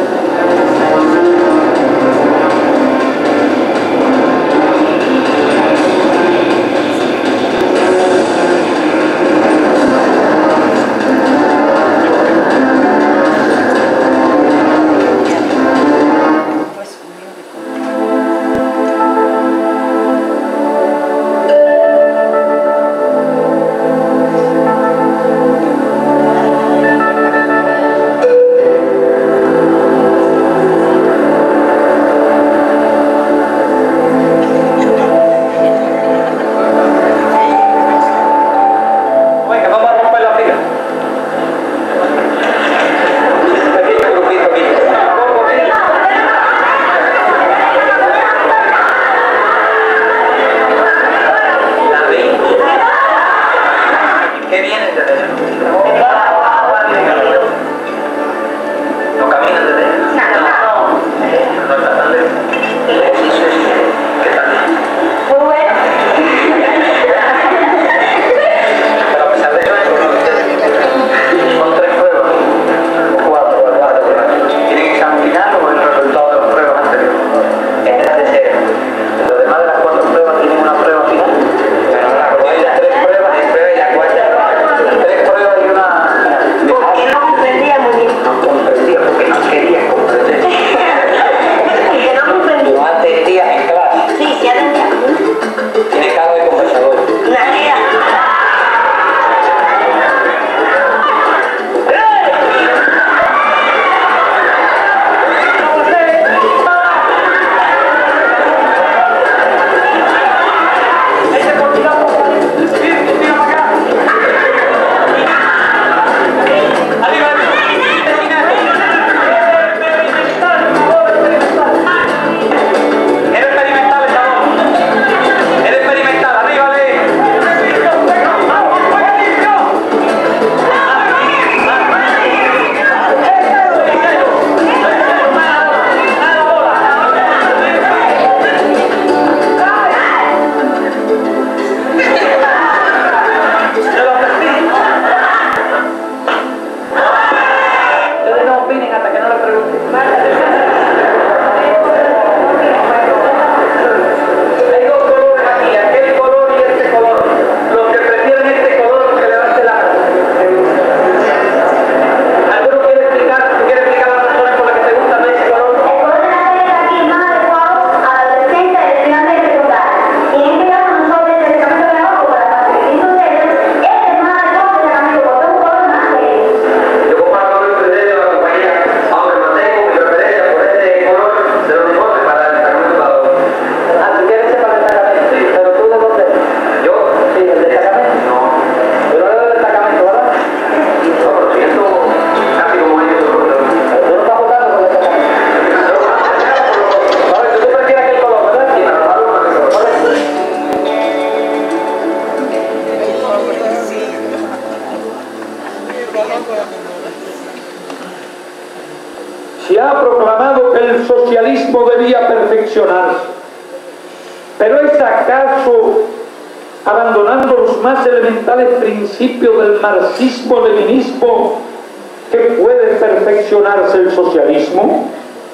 Se ha proclamado que el socialismo debía perfeccionarse, pero ¿es acaso abandonando los más elementales principios del marxismo-leninismo que puede perfeccionarse el socialismo?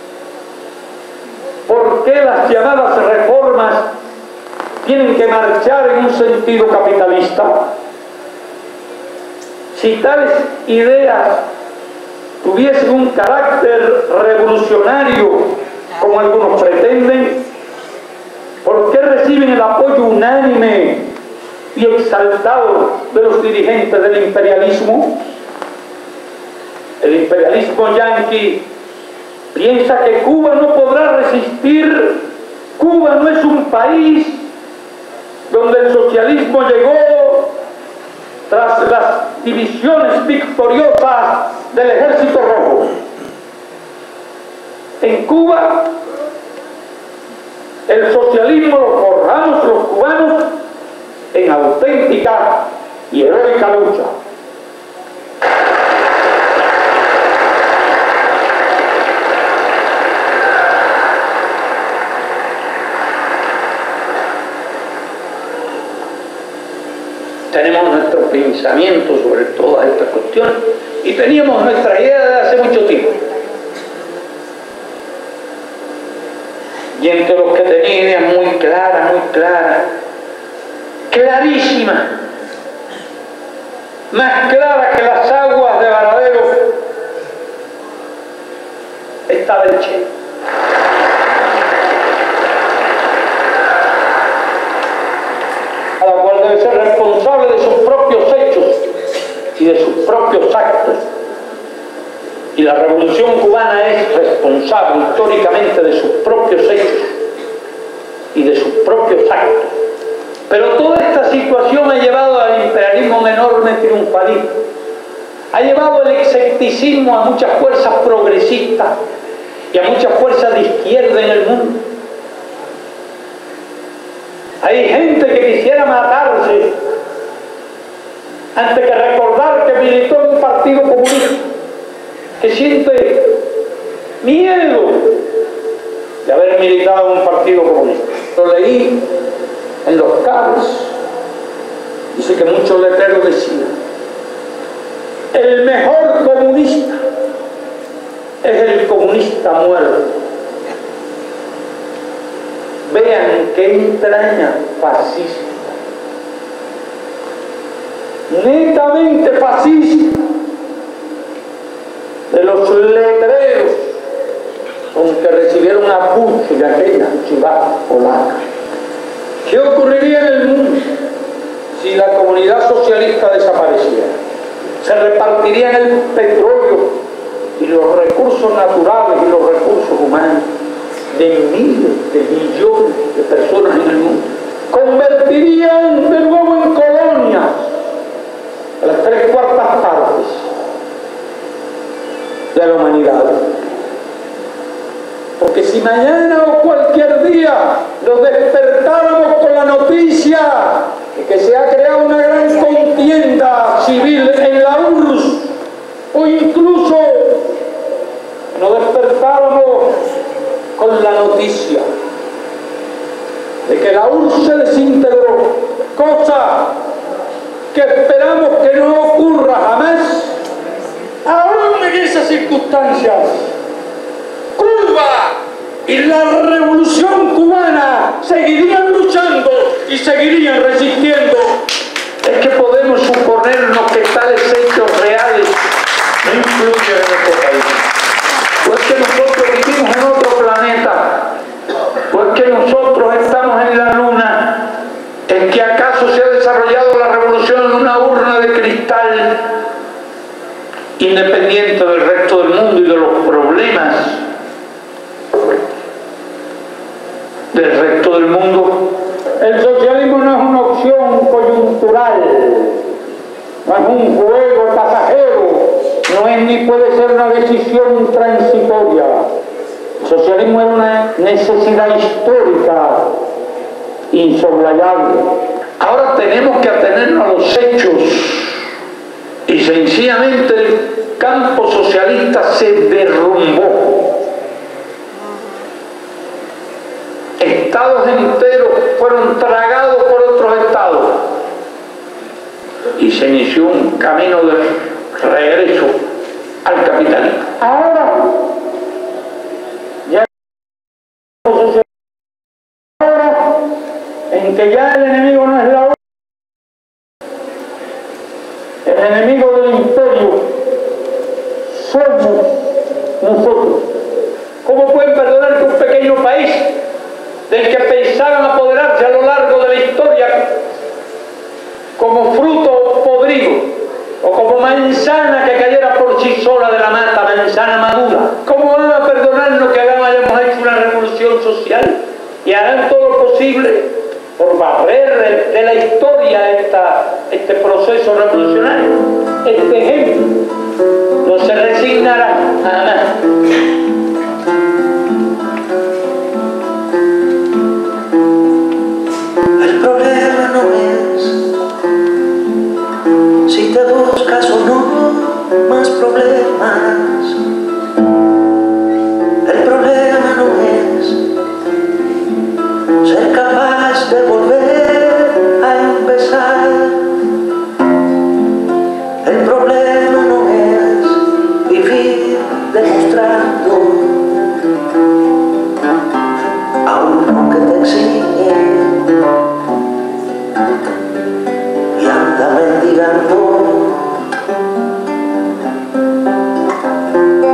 ¿Por qué las llamadas reformas tienen que marchar en un sentido capitalista? Si tales ideas tuviesen un carácter revolucionario, como algunos pretenden, ¿por qué reciben el apoyo unánime y exaltado de los dirigentes del imperialismo? El imperialismo yanqui piensa que Cuba no podrá resistir. Cuba no es un país donde el socialismo llegó tras las divisiones victoriosas del Ejército Rojo. En Cuba, el socialismo lo forjamos los cubanos en auténtica y heroica lucha. Tenemos nuestro pensamiento sobre todas estas cuestiones y teníamos nuestra idea de hace mucho tiempo. Y entre los que tenían ideas muy claras, muy claras, clarísimas, más claras que las aguas de Varadero, estaba el Che. A la cual debe ser responsable de sus propios hechos y de sus propios actos. Y la revolución cubana es responsable históricamente de sus propios hechos y de sus propios actos. Pero toda esta situación ha llevado al imperialismo a un enorme triunfalismo. Ha llevado el escepticismo a muchas fuerzas progresistas y a muchas fuerzas de izquierda en el mundo. Hay gente que quisiera matarse antes que recordar que militó en un partido comunista, que siente miedo de haber militado en un partido comunista. Lo leí en los cables, dice que muchos letreros decían: el mejor comunista es el comunista muerto. Vean qué entraña fascista, netamente fascista, de los letreros con que recibieron apuche de aquella ciudad polaca. ¿Qué ocurriría en el mundo si la comunidad socialista desapareciera? Se repartirían el petróleo y los recursos naturales y los recursos humanos de miles de millones de personas en el mundo. Convertirían de nuevo en colonias a las tres cuartas partes de la humanidad. Porque si mañana o cualquier día nos despertáramos con la noticia de que se ha creado una gran contienda civil en la U R S S, o incluso nos despertáramos con la noticia de que la U R S S se desintegró, cosa que esperamos que no ocurra jamás, aún en esas circunstancias, Cuba y la revolución cubana seguirían luchando y seguirían resistiendo. Es que podemos suponernos que tales hechos reales no influyen en nuestro país. Pues que nosotros vivimos en otro planeta, pues que nosotros estamos en la luna, ¿es que acaso se ha desarrollado la revolución en una urna de cristal independiente del resto del mundo y de los problemas del resto del mundo? El socialismo no es una opción coyuntural, no es un juego pasajero, no es ni puede ser una decisión transitoria. El socialismo es una necesidad histórica insoslayable. Ahora tenemos que atenernos a los hechos y sencillamente el campo socialista se derrumbó. Estados enteros fueron tragados por otros estados y se inició un camino de regreso al capitalismo. Ahora, ya ahora en que ya el enemigo no es la otra, el enemigo del imperio somos nosotros. ¿Cómo pueden perdonar que un pequeño país del que pensaban apoderarse a lo largo de la historia como fruto podrido o como manzana que cayera por sí sola de la mata, manzana madura? ¿Cómo van a perdonarnos que hayamos hecho una revolución social y harán todo lo posible por barrer de, de la historia esta, este proceso revolucionario? Este ejemplo no se resignará jamás. El problema no es si te buscas o no más problemas. El problema no es ser capaz de volver a empezar. El problema no es vivir demostrando a uno que te exige y anda mendigando.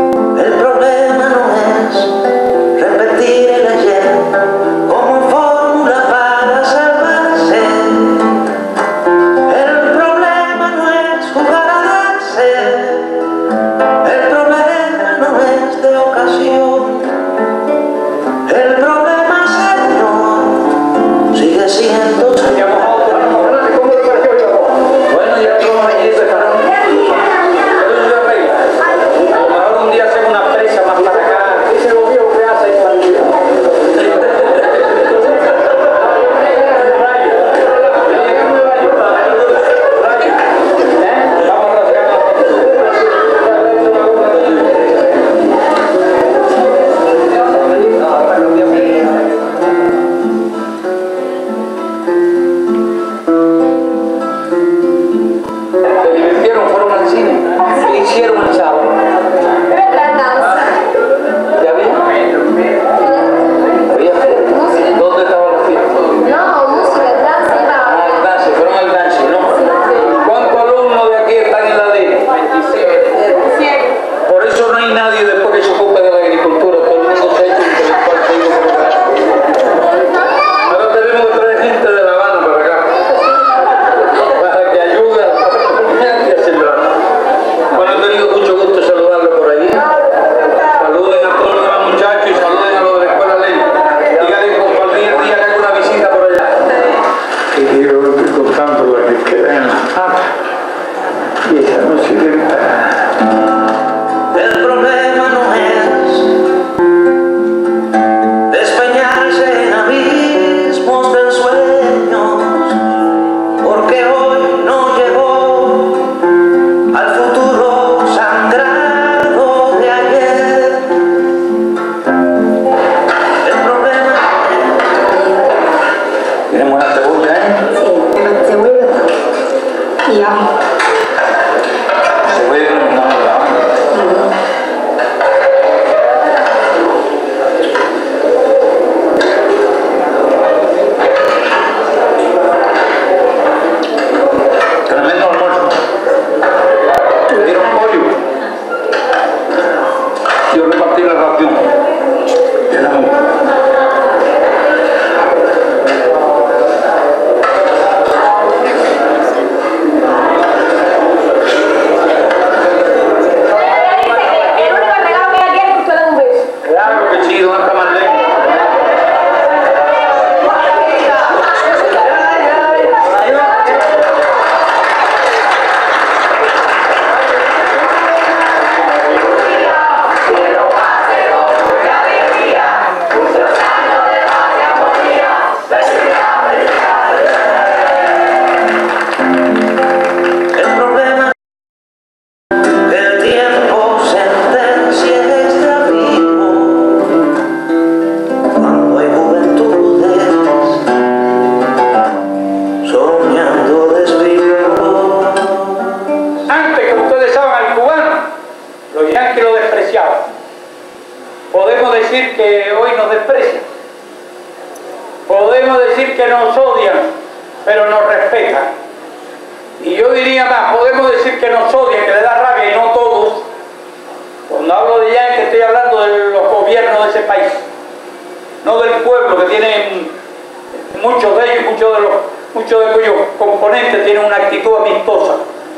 decían que lo despreciaban. Podemos decir que hoy nos desprecian. Podemos decir que nos odian, pero nos respetan. Y yo diría más, podemos decir que nos odian, que les da rabia, y no todos. Cuando hablo de Yankee estoy hablando de los gobiernos de ese país, no del pueblo, que tienen muchos de ellos, muchos de, los, muchos de cuyos componentes tienen una actitud amistosa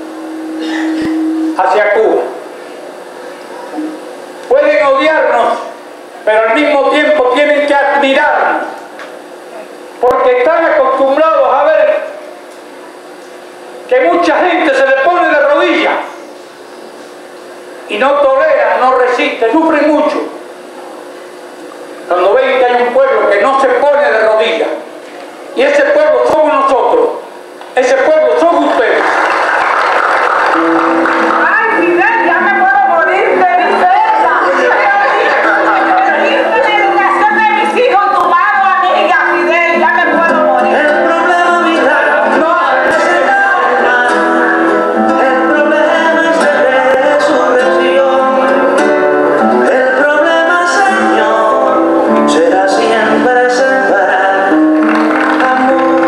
hacia Cuba. Pueden odiarnos, pero al mismo tiempo tienen que admirarnos, porque están acostumbrados a ver que mucha gente se le pone de rodillas y no toleran, no resisten, sufren mucho cuando ven que hay un pueblo que no se pone de rodillas, y ese pueblo somos nosotros, ese pueblo son ustedes. Ay, Fidel, ya me puedo morir de tristeza. Perdiste la educación de mis hijos, tu mano amiga, Fidel, ya me puedo morir. El problema, mi raro, no es el alma. El problema es de resurrección. El problema, Señor, será siempre sembrar amor.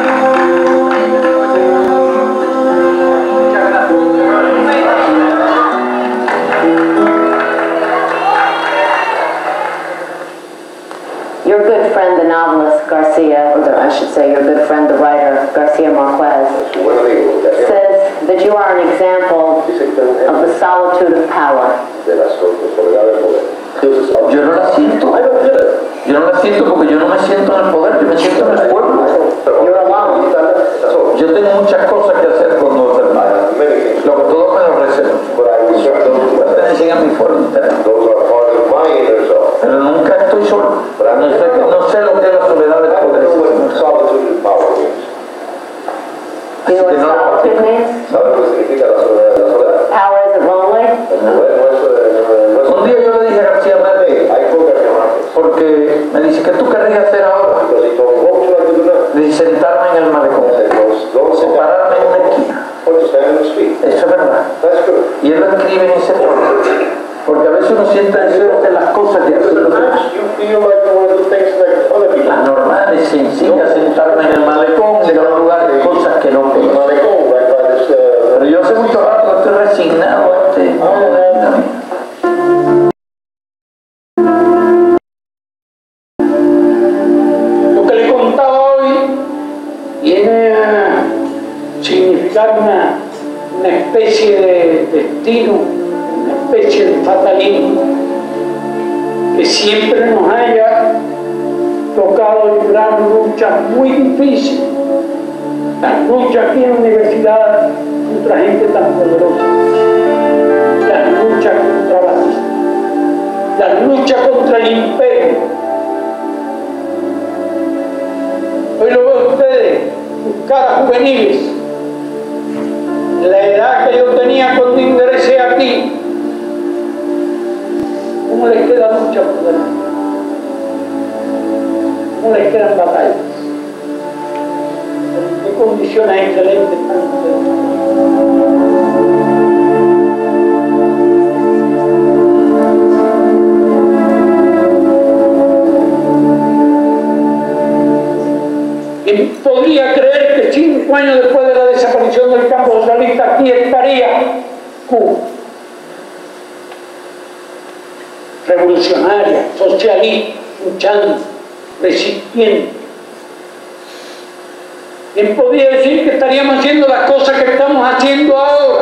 Your good friend, the novelist Garcia, or the, I should say your good friend, the writer Garcia Marquez, says that you are an example of the solitude of power. Yo no la siento. Yo no la siento porque yo no me siento en el poder, yo me siento en el pueblo. Yo tengo muchas cosas que hacer con los hermanos. Lo que todos me lo reservan. Pertenecen a mi foro interno. Pero nunca estoy solo. No sé, no sé lo que es la soledad del poder. You know what solitude means? Power isn't lonely? Un día yo le dije a García Márquez, porque me dice, ¿qué tú querrías hacer ahora? Le dije, sentarme en el malecón, o pararme en una esquina. Eso es verdad. Y él lo escribe en ese forma, porque a veces uno siente deseo de las cosas que hacen los demás. Las normales, sencillas, sentarme en el malecón, ir a un lugar de cosas que no puedo. Pero yo hace mucho rato que estoy resignado a este modo de vida mía. Lo que le contaba hoy viene a significar una, una especie de destino, una especie de fatalismo que siempre nos haya tocado librar luchas muy difíciles, las luchas aquí en la universidad contra gente tan poderosa, las luchas contra la, las luchas contra el imperio. Hoy lo veo ustedes, sus caras juveniles, la edad que yo tenía cuando ingresé aquí, ¿cómo les queda lucha por delante? ¿Cómo les quedan batallas? ¿En qué condiciones excelentes están ustedes? ¿Quién podría creer que cinco años después de la desaparición del campo socialista aquí estaría Cuba? Revolucionaria, socialista, luchando, resistiendo. ¿Quién podría decir que estaríamos haciendo las cosas que estamos haciendo ahora?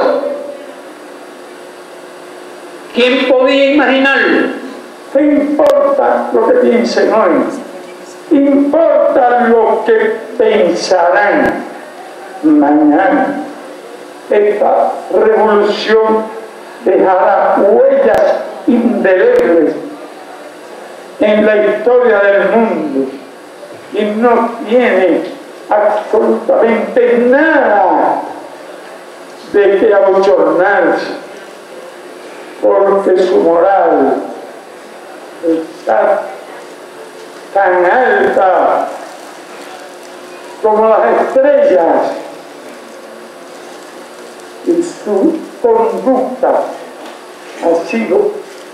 ¿Quién podía imaginarlo? ¿Qué importa lo que piensen hoy? Importa lo que pensarán mañana. Esta revolución dejará huellas indelebles en la historia del mundo y no tiene absolutamente nada de que abochornarse, porque su moral está tan alta como las estrellas y su conducta ha sido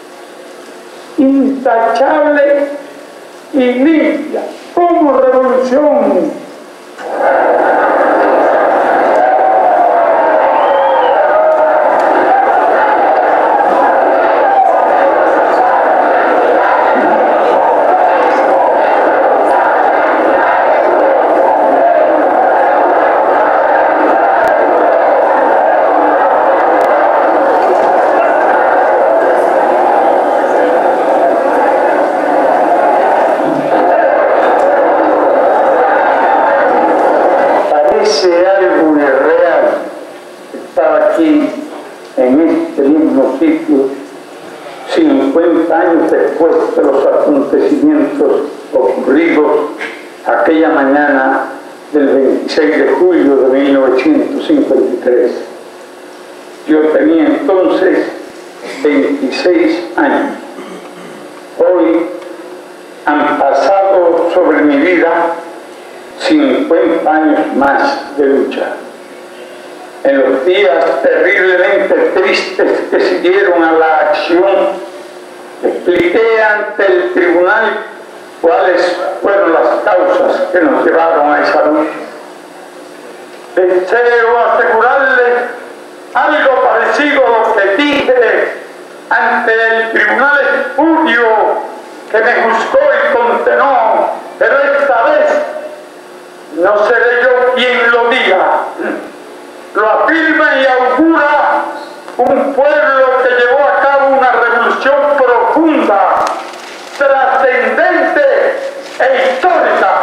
intachable y limpia como revolución. Años después de los acontecimientos ocurridos aquella mañana del veintiséis de julio de mil novecientos cincuenta y tres. Yo tenía entonces veintiséis años. Hoy han pasado sobre mi vida cincuenta años más de lucha. En los días terriblemente tristes que siguieron a la acción, expliqué ante el tribunal cuáles fueron las causas que nos llevaron a esa lucha. Deseo asegurarles algo parecido a lo que dije ante el tribunal espurio que me juzgó y condenó, pero esta vez no seré yo quien lo diga. Lo afirma y augura un pueblo que llevó a cabo una revolución profunda, trascendente e histórica.